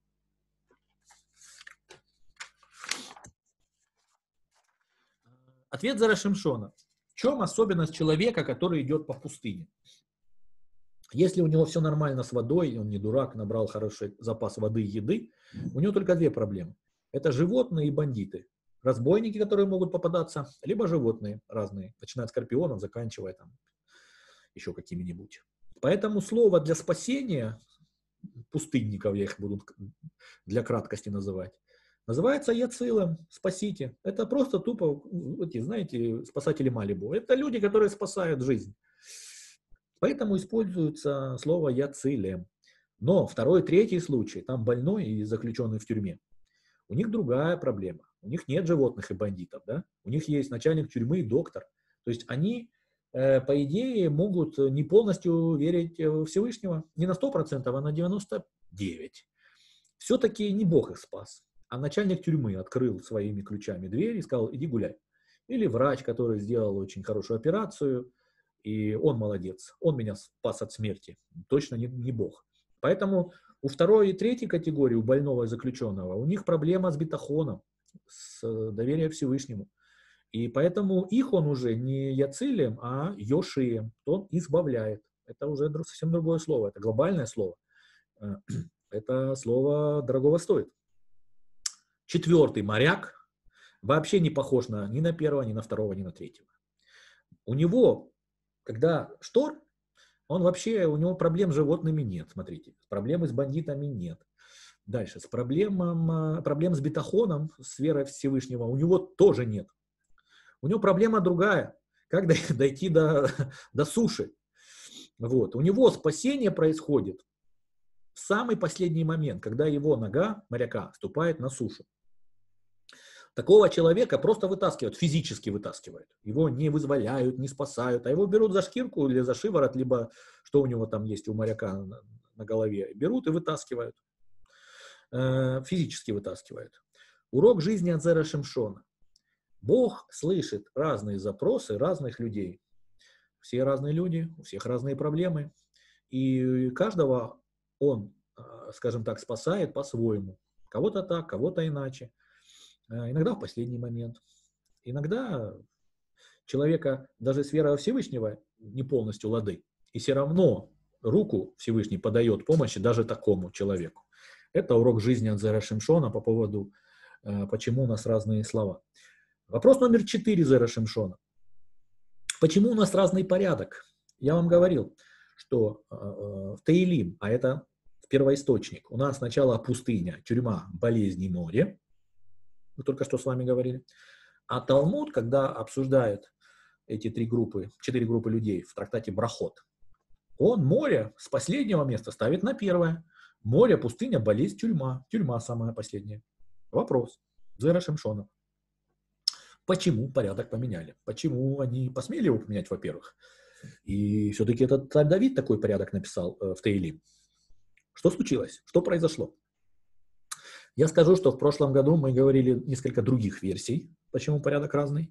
Ответ Зера Шимшона. В чем особенность человека, который идет по пустыне? Если у него все нормально с водой, он не дурак, набрал хороший запас воды и еды, у него только 2 проблемы. Это животные и бандиты. Разбойники, которые могут попадаться, либо животные разные, начиная от скорпионов, заканчивая там еще какими-нибудь. Поэтому слово для спасения пустынников, я их буду для краткости называть, называется яцилом, спасите. Это просто тупо, эти, знаете, спасатели Малибу. Это люди, которые спасают жизнь. Поэтому используется слово яцилем. Но 2-й, 3-й случай, там больной и заключенный в тюрьме. У них другая проблема. У них нет животных и бандитов, да? У них есть начальник тюрьмы и доктор. То есть они, по идее, могут не полностью верить в Всевышнего. Не на 100%, а на 99%. Все-таки не Бог их спас. А начальник тюрьмы открыл своими ключами дверь и сказал: иди гуляй. Или врач, который сделал очень хорошую операцию, и он молодец. Он меня спас от смерти. Точно не Бог. Поэтому у 2-й и 3-й категории, у больного и заключенного, у них проблема с битахоном, с доверием Всевышнему. И поэтому их он уже не яцилем, а йошием. Он избавляет. Это уже совсем другое слово. Это глобальное слово. Это слово дорогого стоит. 4-й моряк вообще не похож ни на первого, ни на второго, ни на третьего. У него, когда штор, у него проблем с животными нет, смотрите. Проблемы с бандитами нет. Дальше, проблем с бетахоном, с верой Всевышнего, у него тоже нет. У него проблема другая. Как дойти до суши? Вот. У него спасение происходит в самый последний момент, когда его нога, моряка, ступает на сушу. Такого человека просто вытаскивают, физически вытаскивают. Его не вызволяют, не спасают, а его берут за шкирку или за шиворот, либо что у него там есть у моряка на голове, берут и вытаскивают. Физически вытаскивают. Урок жизни от Зера Шимшона. Бог слышит разные запросы разных людей. Все разные люди, у всех разные проблемы. И каждого он, скажем так, спасает по-своему. Кого-то так, кого-то иначе. Иногда в последний момент. Иногда человека даже с верой Всевышнего не полностью лады. И все равно руку Всевышний подает помощи даже такому человеку. Это урок жизни от Зера Шимшона по поводу, почему у нас разные слова. Вопрос номер 4 Зера Шимшона. Почему у нас разный порядок? Я вам говорил, что в Теилим, а это первоисточник, у нас сначала пустыня, тюрьма, болезни, море. Мы только что с вами говорили. А Талмуд, когда обсуждает эти 4 группы людей в трактате Брахот, он море с последнего места ставит на первое. Море, пустыня, болезнь, тюрьма. Тюрьма самая последняя. Вопрос. Зера Шимшона. Почему порядок поменяли? Почему они посмели его поменять, во-первых? И все-таки этот царь Давид такой порядок написал в Теилим. Что случилось? Что произошло? Я скажу, что в прошлом году мы говорили несколько других версий, почему порядок разный.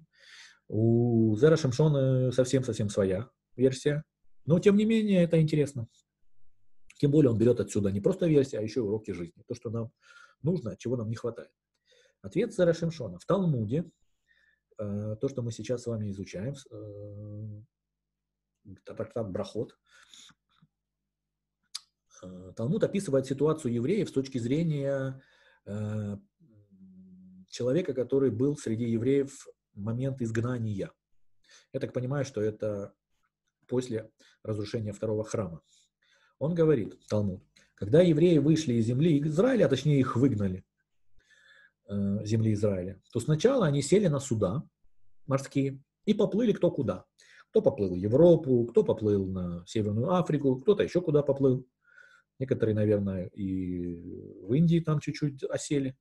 У Зера Шимшона совсем-совсем своя версия. Но, тем не менее, это интересно. Тем более он берет отсюда не просто версию, а еще и уроки жизни. То, что нам нужно, чего нам не хватает. Ответ Зера Шимшона. В Талмуде, то, что мы сейчас с вами изучаем, трактат Брахот, Талмуд описывает ситуацию евреев с точки зрения человека, который был среди евреев в момент изгнания. Я так понимаю, что это после разрушения второго храма. Он говорит, Талмуд, когда евреи вышли из земли Израиля, а точнее их выгнали земли Израиля, то сначала они сели на суда морские и поплыли кто куда. Кто поплыл в Европу, кто поплыл на Северную Африку, кто-то еще куда поплыл. Некоторые, наверное, и в Индии там чуть-чуть осели.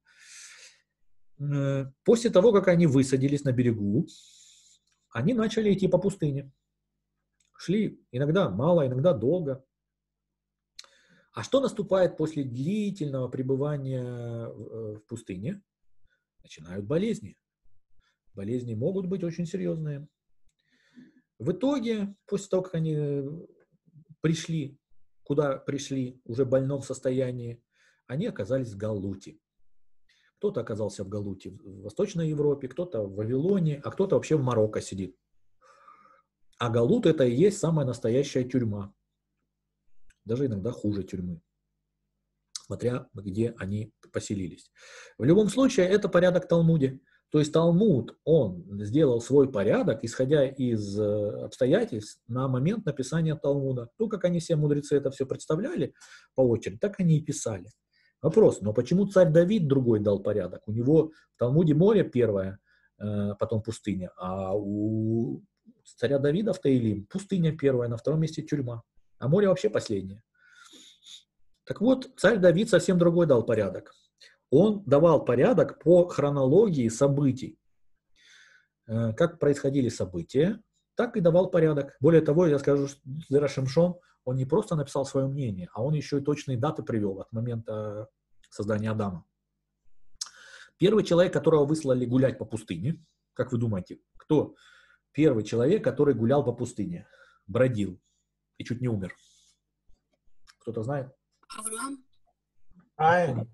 После того, как они высадились на берегу, они начали идти по пустыне. Шли иногда мало, иногда долго. А что наступает после длительного пребывания в пустыне? Начинают болезни. Болезни могут быть очень серьезные. В итоге, после того, как они пришли, куда пришли, уже в больном состоянии, они оказались в Галуте. Кто-то оказался в Галуте в Восточной Европе, кто-то в Вавилоне, а кто-то вообще в Марокко сидит. А Галут — это и есть самая настоящая тюрьма. Даже иногда хуже тюрьмы, смотря где они поселились. В любом случае, это порядок в Талмуде. То есть Талмуд, он сделал свой порядок, исходя из обстоятельств на момент написания Талмуда. То, как они все мудрецы это все представляли по очереди, так они и писали. Вопрос, но почему царь Давид другой дал порядок? У него в Талмуде море первое, потом пустыня, а у царя Давида в Теилим пустыня первая, на втором месте тюрьма, а море вообще последнее. Так вот, царь Давид совсем другой дал порядок. Он давал порядок по хронологии событий. Как происходили события, так и давал порядок. Более того, я скажу, что Зера Шимшон, он не просто написал свое мнение, а он еще и точные даты привел от момента создания Адама. Первый человек, которого выслали гулять по пустыне, как вы думаете, кто первый человек, который гулял по пустыне, бродил и чуть не умер? Кто-то знает? Авраам. Каин.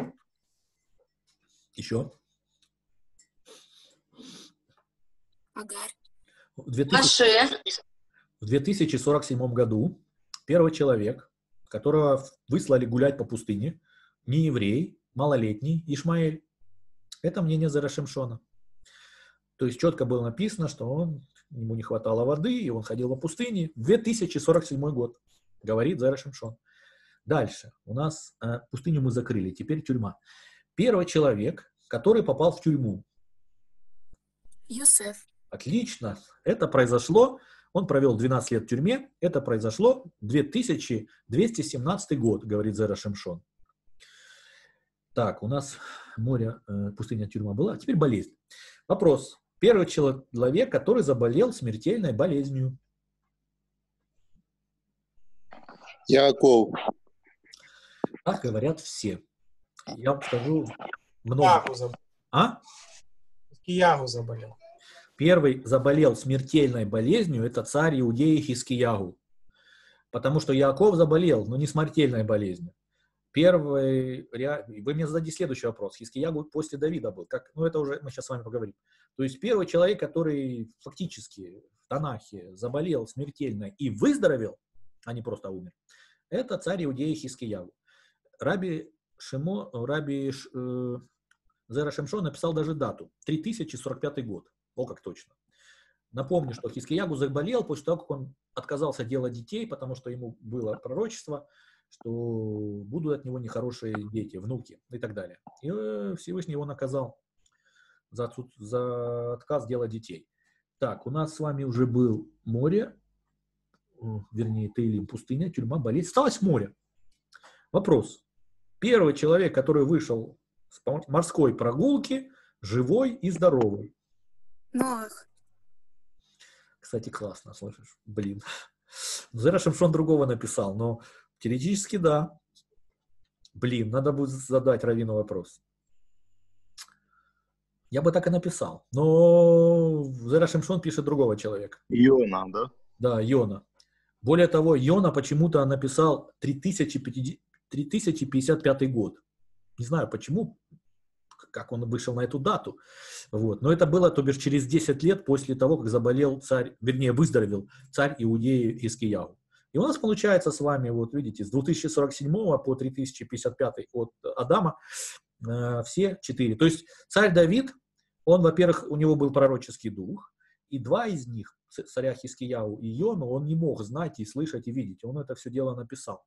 Еще? Агарь. В 2047 году первый человек, которого выслали гулять по пустыне, не еврей, малолетний Ишмаэль. Это мнение Зера Шимшона. То есть четко было написано, что ему не хватало воды, и он ходил по пустыне. 2047 год, говорит Зера Шимшон. Дальше. У нас пустыню мы закрыли, теперь тюрьма. Первый человек, который попал в тюрьму. Юсеф. Отлично. Это произошло, он провел 12 лет в тюрьме, это произошло 2217 год, говорит Зера Шимшон. Так, у нас море, пустыня, тюрьма была, а теперь болезнь. Вопрос. Первый человек, который заболел смертельной болезнью. Яков. Так говорят все. Я вам скажу много. Ягу заболел. А? Ягу заболел. Первый заболел смертельной болезнью, это царь Иудеи Хискиягу. Потому что Яаков заболел, но не смертельной болезнью. Первый, вы мне зададите следующий вопрос. Хискиягу после Давида был. Это уже мы сейчас с вами поговорим. То есть первый человек, который фактически в Танахе заболел смертельно и выздоровел, а не просто умер, это царь Иудеи Хискиягу. Зера Шимшон написал даже дату. 3045 год. О, как точно. Напомню, что Хискиягу заболел после того, как он отказался делать детей, потому что ему было пророчество, что будут от него нехорошие дети, внуки и так далее. И Всевышний его наказал за отказ делать детей. Так, у нас с вами уже был море, вернее, Теилим, пустыня, тюрьма, болезнь. Осталось море. Вопрос. Первый человек, который вышел с морской прогулки, живой и здоровый. Ноах. Кстати, классно, слышишь? Блин. Зера Шимшон другого написал, но теоретически да. Блин, надо будет задать раввину вопрос. Я бы так и написал. Но Зера Шимшон пишет другого человека. Йона, да? Да, Йона. Более того, Йона почему-то написал 3055 год. Не знаю почему, как он вышел на эту дату. Вот. Но это было, то бишь, через 10 лет после того, как заболел царь, вернее, выздоровел царь Иудеи Хискиягу. И у нас получается с вами, вот видите, с 2047 по 3055 от Адама все 4. То есть царь Давид, он, во-первых, у него был пророческий дух, и два из них, царя Хискиягу и Йону, он не мог знать и слышать и видеть. Он это все дело написал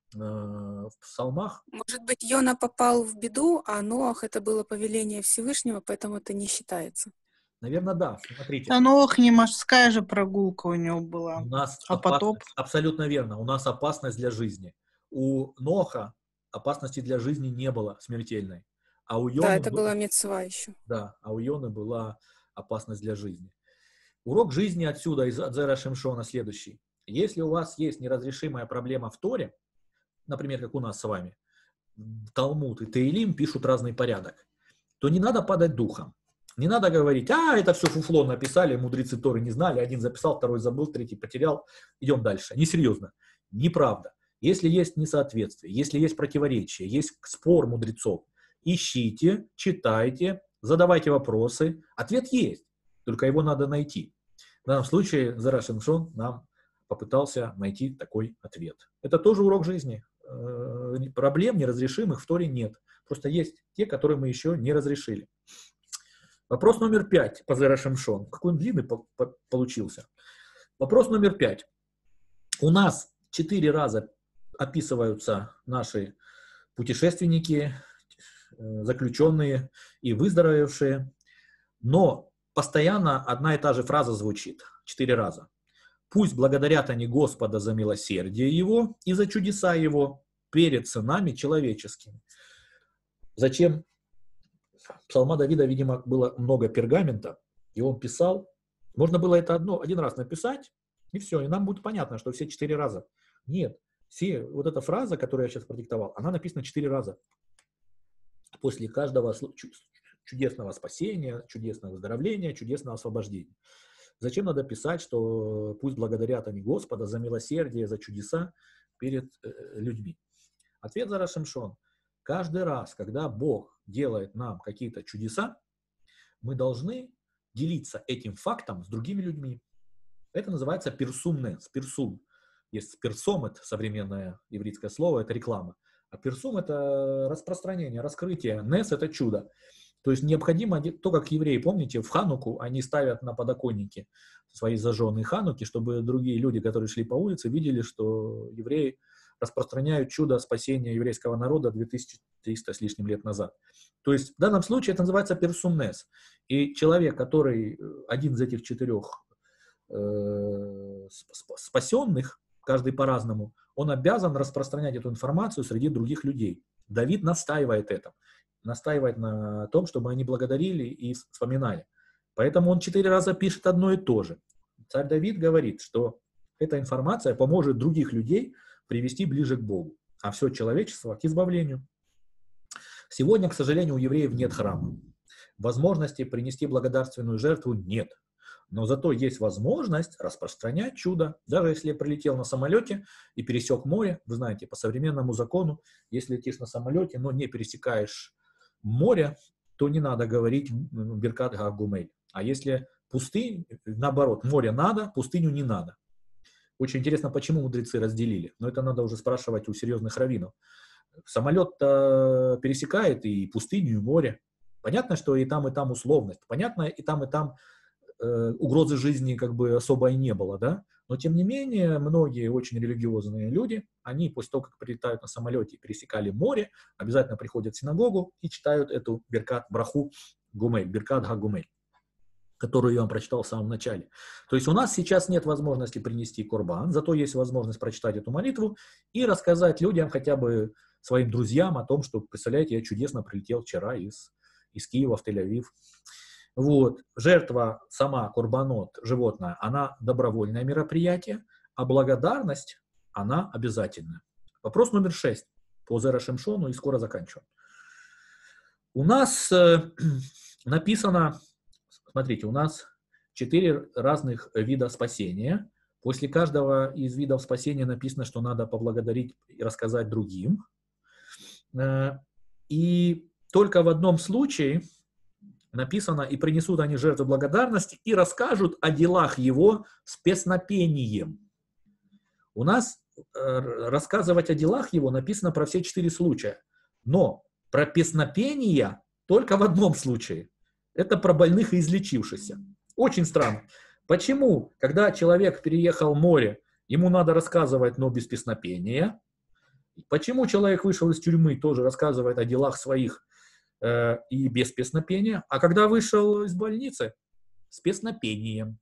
в псалмах. Может быть, Йона попал в беду, а Ноах это было повеление Всевышнего, поэтому это не считается. Наверное, да. Смотрите. А Ноах не морская же прогулка у него была. У нас А потоп? абсолютно верно. У нас опасность для жизни. У Ноха опасности для жизни не было смертельной. А у Йоны Да, это была мицва еще. Да, а у Йоны была опасность для жизни. Урок жизни отсюда, из Зера Шимшона, следующий. Если у вас есть неразрешимая проблема в Торе, например, как у нас с вами, Талмуд и Теилим пишут разный порядок, то не надо падать духом. Не надо говорить, это все фуфло написали, мудрецы Торы не знали, один записал, второй забыл, третий потерял, идем дальше. Несерьезно, неправда. Если есть несоответствие, если есть противоречие, есть спор мудрецов, ищите, читайте, задавайте вопросы. Ответ есть, только его надо найти. В данном случае Зера Шимшон нам попытался найти такой ответ. Это тоже урок жизни. Проблем неразрешимых в Торе нет. Просто есть те, которые мы еще не разрешили. Вопрос номер 5 по Зера Шимшон. Какой он длинный получился. Вопрос номер 5. У нас 4 раза описываются наши путешественники, заключенные и выздоровевшие, но постоянно одна и та же фраза звучит 4 раза. Пусть благодарят они Господа за милосердие Его и за чудеса Его перед сынами человеческими. Зачем? Псалма Давида, видимо, было много пергамента, и он писал. Можно было это один раз написать, и все, и нам будет понятно, что все 4 раза. Нет, вот эта фраза, которую я сейчас продиктовал, она написана 4 раза. После каждого чудесного спасения, чудесного выздоровления, чудесного освобождения. Зачем надо писать, что пусть благодарят они Господа за милосердие, за чудеса перед людьми? Ответ Зера Шимшон. Каждый раз, когда Бог делает нам какие-то чудеса, мы должны делиться этим фактом с другими людьми. Это называется персумнес, персум. Есть персом, это современное еврейское слово, это реклама. А персум — это распространение, раскрытие. Нес — это чудо. То есть необходимо, то, как евреи, помните, в Хануку они ставят на подоконнике свои зажженные хануки, чтобы другие люди, которые шли по улице, видели, что евреи распространяют чудо спасения еврейского народа 2300 с лишним лет назад. То есть в данном случае это называется персумнес. И человек, который один из этих 4 спасенных, каждый по-разному, он обязан распространять эту информацию среди других людей. Давид настаивает на том, чтобы они благодарили и вспоминали. Поэтому он 4 раза пишет одно и то же. Царь Давид говорит, что эта информация поможет других людей привести ближе к Богу, а все человечество к избавлению. Сегодня, к сожалению, у евреев нет храма. Возможности принести благодарственную жертву нет. Но зато есть возможность распространять чудо. Даже если я прилетел на самолете и пересек море, вы знаете, по современному закону, если летишь на самолете, но не пересекаешь море, то не надо говорить Беркат Га-Гумель. А если пустынь, наоборот, море надо, пустыню не надо. Очень интересно, почему мудрецы разделили. Но это надо уже спрашивать у серьезных раввинов. Самолет-то пересекает и пустыню, и море. Понятно, что и там условность. Понятно, и там угрозы жизни как бы особо и не было, да? Но, тем не менее, многие очень религиозные люди, они после того, как прилетают на самолете и пересекали море, обязательно приходят в синагогу и читают эту Беркат Браху Гумель, Беркат Га-Гумель, которую я вам прочитал в самом начале. То есть у нас сейчас нет возможности принести корбан, зато есть возможность прочитать эту молитву и рассказать людям, хотя бы своим друзьям, о том, что, представляете, я чудесно прилетел вчера из Киева в Тель-Авив. Вот. Жертва сама, корбанот, животное, она добровольное мероприятие, а благодарность, она обязательная. Вопрос номер 6 по Зера Шимшону, и скоро заканчиваем. У нас написано, смотрите, у нас 4 разных вида спасения. После каждого из видов спасения написано, что надо поблагодарить и рассказать другим. И только в одном случае написано, и принесут они жертву благодарности, и расскажут о делах его с песнопением. У нас рассказывать о делах его написано про все 4 случая. Но про песнопение только в одном случае. Это про больных и излечившихся. Очень странно. Почему, когда человек переехал в море, ему надо рассказывать, но без песнопения? Почему человек вышел из тюрьмы, тоже рассказывает о делах своих, и без песнопения, а когда вышел из больницы, с песнопением.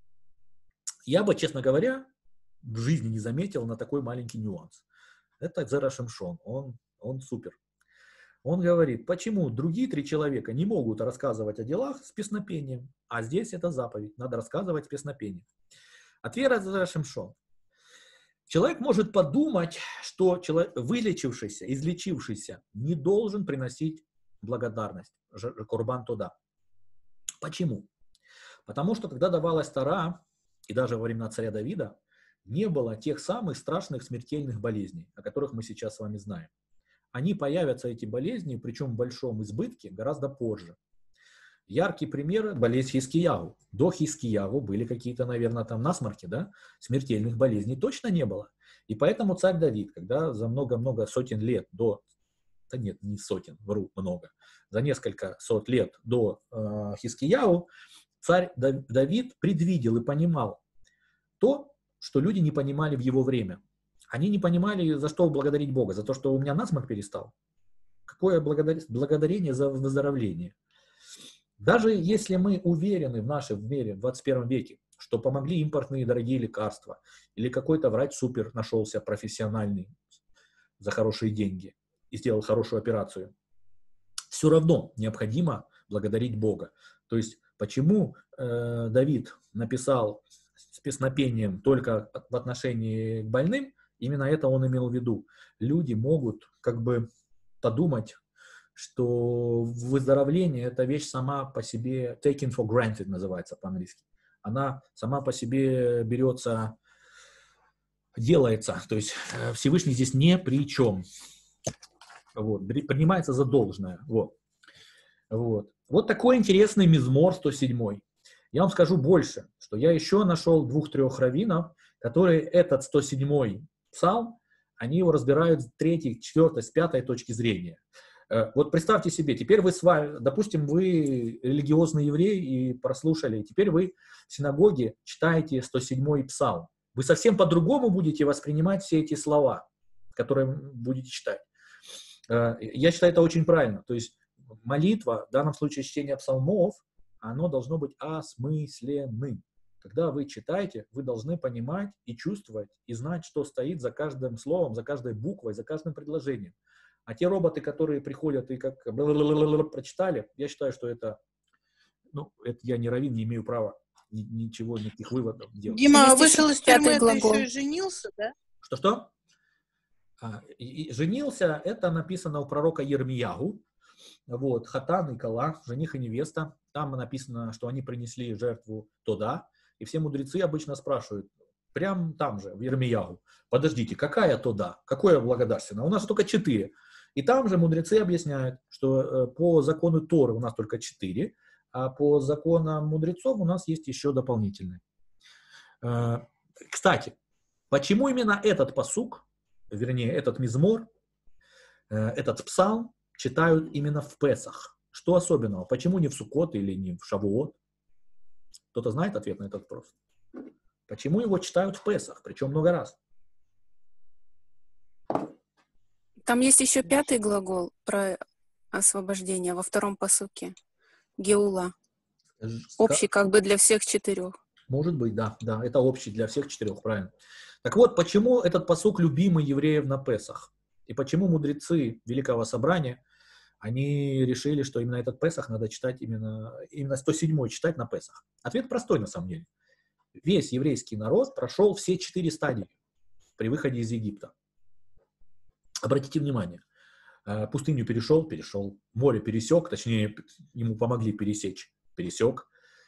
Я бы, честно говоря, в жизни не заметил на такой маленький нюанс. Это Зера Шимшон, он супер. Он говорит, почему другие 3 человека не могут рассказывать о делах с песнопением, а здесь это заповедь, надо рассказывать с песнопением. Ответ Зера Шимшон. Человек может подумать, что человек, вылечившийся, излечившийся, не должен приносить благодарность, корбан туда. Почему? Потому что когда давалась Тора, и даже во времена царя Давида, не было тех самых страшных смертельных болезней, о которых мы сейчас с вами знаем. Они появятся, эти болезни, причем в большом избытке, гораздо позже. Яркий пример – болезнь Хискиягу. До Хискиягу были какие-то, наверное, там насморки, да? Смертельных болезней точно не было. И поэтому царь Давид, когда за много-много сотен лет до... Да нет, не сотен, вру, много. За несколько сот лет до Хискиягу царь Давид предвидел и понимал то, что люди не понимали в его время. Они не понимали, за что благодарить Бога. За то, что у меня насморк перестал. Какое благодарение за выздоровление. Даже если мы уверены в нашем мире, в 21 веке, что помогли импортные дорогие лекарства, или какой-то врач супер нашелся профессиональный за хорошие деньги, и сделал хорошую операцию, все равно необходимо благодарить Бога. То есть, почему Давид написал с песнопением только в отношении к больным, именно это он имел в виду. Люди могут как бы подумать, что выздоровление – это вещь сама по себе, taken for granted называется по-английски. Она сама по себе берется, делается, то есть Всевышний здесь ни при чем. Вот, принимается за должное. Вот такой интересный мизмор 107. Я вам скажу больше, что я еще нашел 2-3 раввинов, которые этот 107 псалм, они его разбирают с 3, 4, с 5 точки зрения. Вот представьте себе, теперь вы с вами, допустим, вы религиозный еврей и прослушали, и теперь вы в синагоге читаете 107-й псалм. Вы совсем по-другому будете воспринимать все эти слова, которые будете читать. Я считаю, это очень правильно. То есть молитва, в данном случае чтение псалмов, оно должно быть осмысленным. Когда вы читаете, вы должны понимать и чувствовать, и знать, что стоит за каждым словом, за каждой буквой, за каждым предложением. А те роботы, которые приходят и как прочитали, я считаю, что это я не раввин, не имею права ничего, никаких выводов делать. Дима Есть вышел еще из тюрьмы, пятый ты глагол. еще и женился, да? Что? И женился, это написано у пророка Йирмиягу. Вот, хатан и кала, жених и невеста. Там написано, что они принесли жертву тода. И все мудрецы обычно спрашивают, прям там же, в Йирмиягу, подождите, какая тода? Какое благодарственно? У нас только 4. И там же мудрецы объясняют, что по закону Торы у нас только 4, а по законам мудрецов у нас есть еще дополнительные. Кстати, почему именно этот пасук, вернее, этот мизмор, этот псалм читают именно в Песах? Что особенного? Почему не в Суккот или не в Шавуот? Кто-то знает ответ на этот вопрос? Почему его читают в Песах, причем много раз? Там есть еще 5-й глагол про освобождение во 2-м пасуке. Геула. Общий как бы для всех 4. Может быть, да, это общий для всех 4, правильно. Так вот, почему этот пасук любимый евреев на Песах? И почему мудрецы Великого Собрания, они решили, что именно этот Песах надо читать, именно 107-й читать на Песах? Ответ простой на самом деле. Весь еврейский народ прошел все 4 стадии при выходе из Египта. Обратите внимание, пустыню перешел, море пересек, точнее, ему помогли пересек.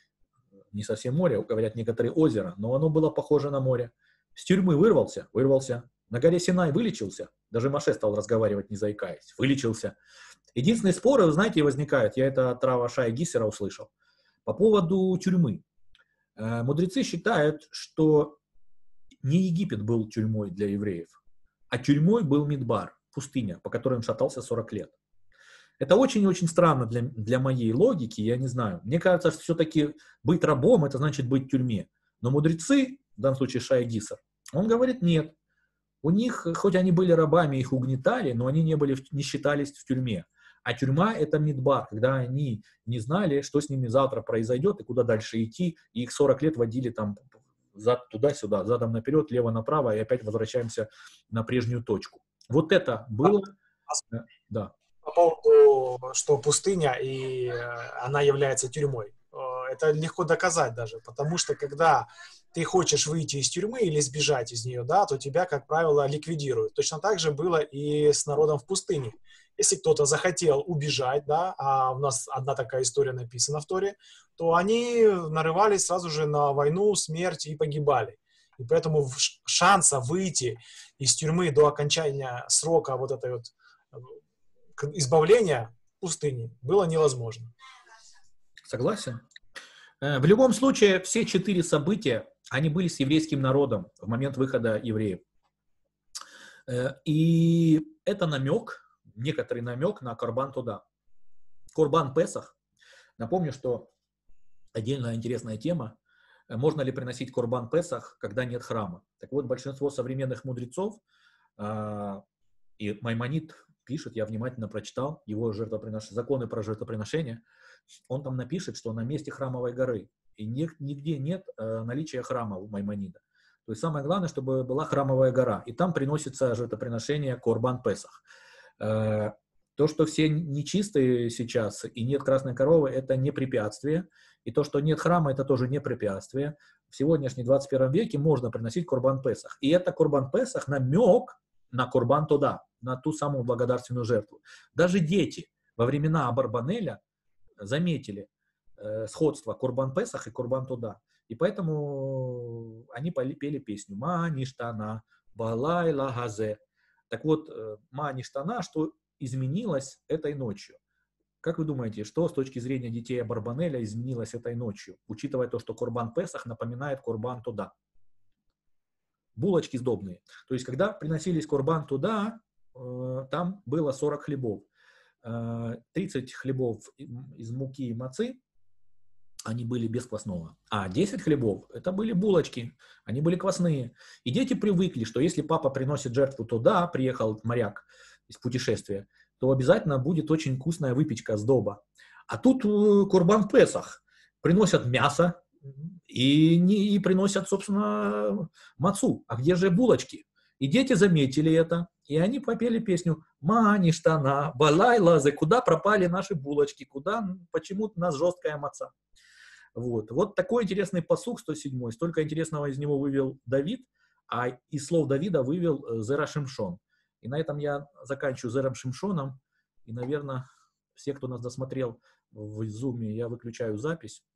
Не совсем море, говорят некоторые озера, но оно было похоже на море. С тюрьмы вырвался. На горе Синай вылечился, даже Моше стал разговаривать, не заикаясь, вылечился. Единственные споры, вы знаете, возникают, я это от Рава Шая Гиссера услышал, по поводу тюрьмы. Мудрецы считают, что не Египет был тюрьмой для евреев, а тюрьмой был Мидбар, пустыня, по которой он шатался 40 лет. Это очень-очень странно для моей логики, я не знаю. Мне кажется, что все-таки быть рабом, это значит быть в тюрьме. Но мудрецы, в данном случае Шая Гиссер, он говорит, нет. У них, хоть они были рабами, их угнетали, но они не считались в тюрьме. А тюрьма – это Мидбар, когда они не знали, что с ними завтра произойдет и куда дальше идти. И их 40 лет водили там туда-сюда, задом наперед, лево-направо, и опять возвращаемся на прежнюю точку. Вот это было... Да. По поводу, что пустыня, и она является тюрьмой. Это легко доказать даже, потому что когда ты хочешь выйти из тюрьмы или сбежать из нее, да, то тебя, как правило, ликвидируют. Точно так же было и с народом в пустыне. Если кто-то захотел убежать, да, а у нас одна такая история написана в Торе, то они нарывались сразу же на войну, смерть и погибали. И поэтому шанса выйти из тюрьмы до окончания срока вот этой вот избавления в пустыне было невозможно. Согласен. В любом случае, все 4 события, они были с еврейским народом в момент выхода евреев. И это некоторый намек на Корбан Тода. Корбан Песах. Напомню, что отдельная интересная тема. Можно ли приносить Корбан Песах, когда нет храма? Так вот, большинство современных мудрецов, и Маймонид пишет, я внимательно прочитал его законы про жертвоприношение, он там напишет, что на месте храмовой горы, и нигде нет наличия храма у Маймонида. То есть самое главное, чтобы была храмовая гора, и там приносится жертвоприношение Корбан Песах. То, что все нечистые сейчас и нет красной коровы, это не препятствие. И то, что нет храма, это тоже не препятствие. В сегодняшнем 21 веке можно приносить Корбан Песах. И это Корбан Песах намек на Корбан Тода, на ту самую благодарственную жертву. Даже дети во времена Абарбанеля заметили сходство Корбан Песах и Корбан Тода. И поэтому они пели песню «Ма ништана, балай лагазе». Так вот, «Ма ништана», что изменилось этой ночью. Как вы думаете, что с точки зрения детей Абарбанеля изменилось этой ночью, учитывая то, что Корбан Песах напоминает Корбан Тода? Булочки сдобные. То есть, когда приносились Корбан Тода, там было 40 хлебов. 30 хлебов из муки и мацы, они были без квасного. А 10 хлебов, это были булочки, они были квасные. И дети привыкли, что если папа приносит жертву, то да, приехал моряк из путешествия, то обязательно будет очень вкусная выпечка с доба. А тут Курбан Песах. Приносят мясо и приносят, собственно, мацу. А где же булочки? И дети заметили это, и они попели песню «Мани штана, балай лазы», куда пропали наши булочки, почему у нас жесткая маца. Вот такой интересный пасук 107. Столько интересного из него вывел Давид, а из слов Давида вывел Зера Шимшон. И на этом я заканчиваю Зером Шимшоном. И, наверное, все, кто нас досмотрел в Zoom, я выключаю запись.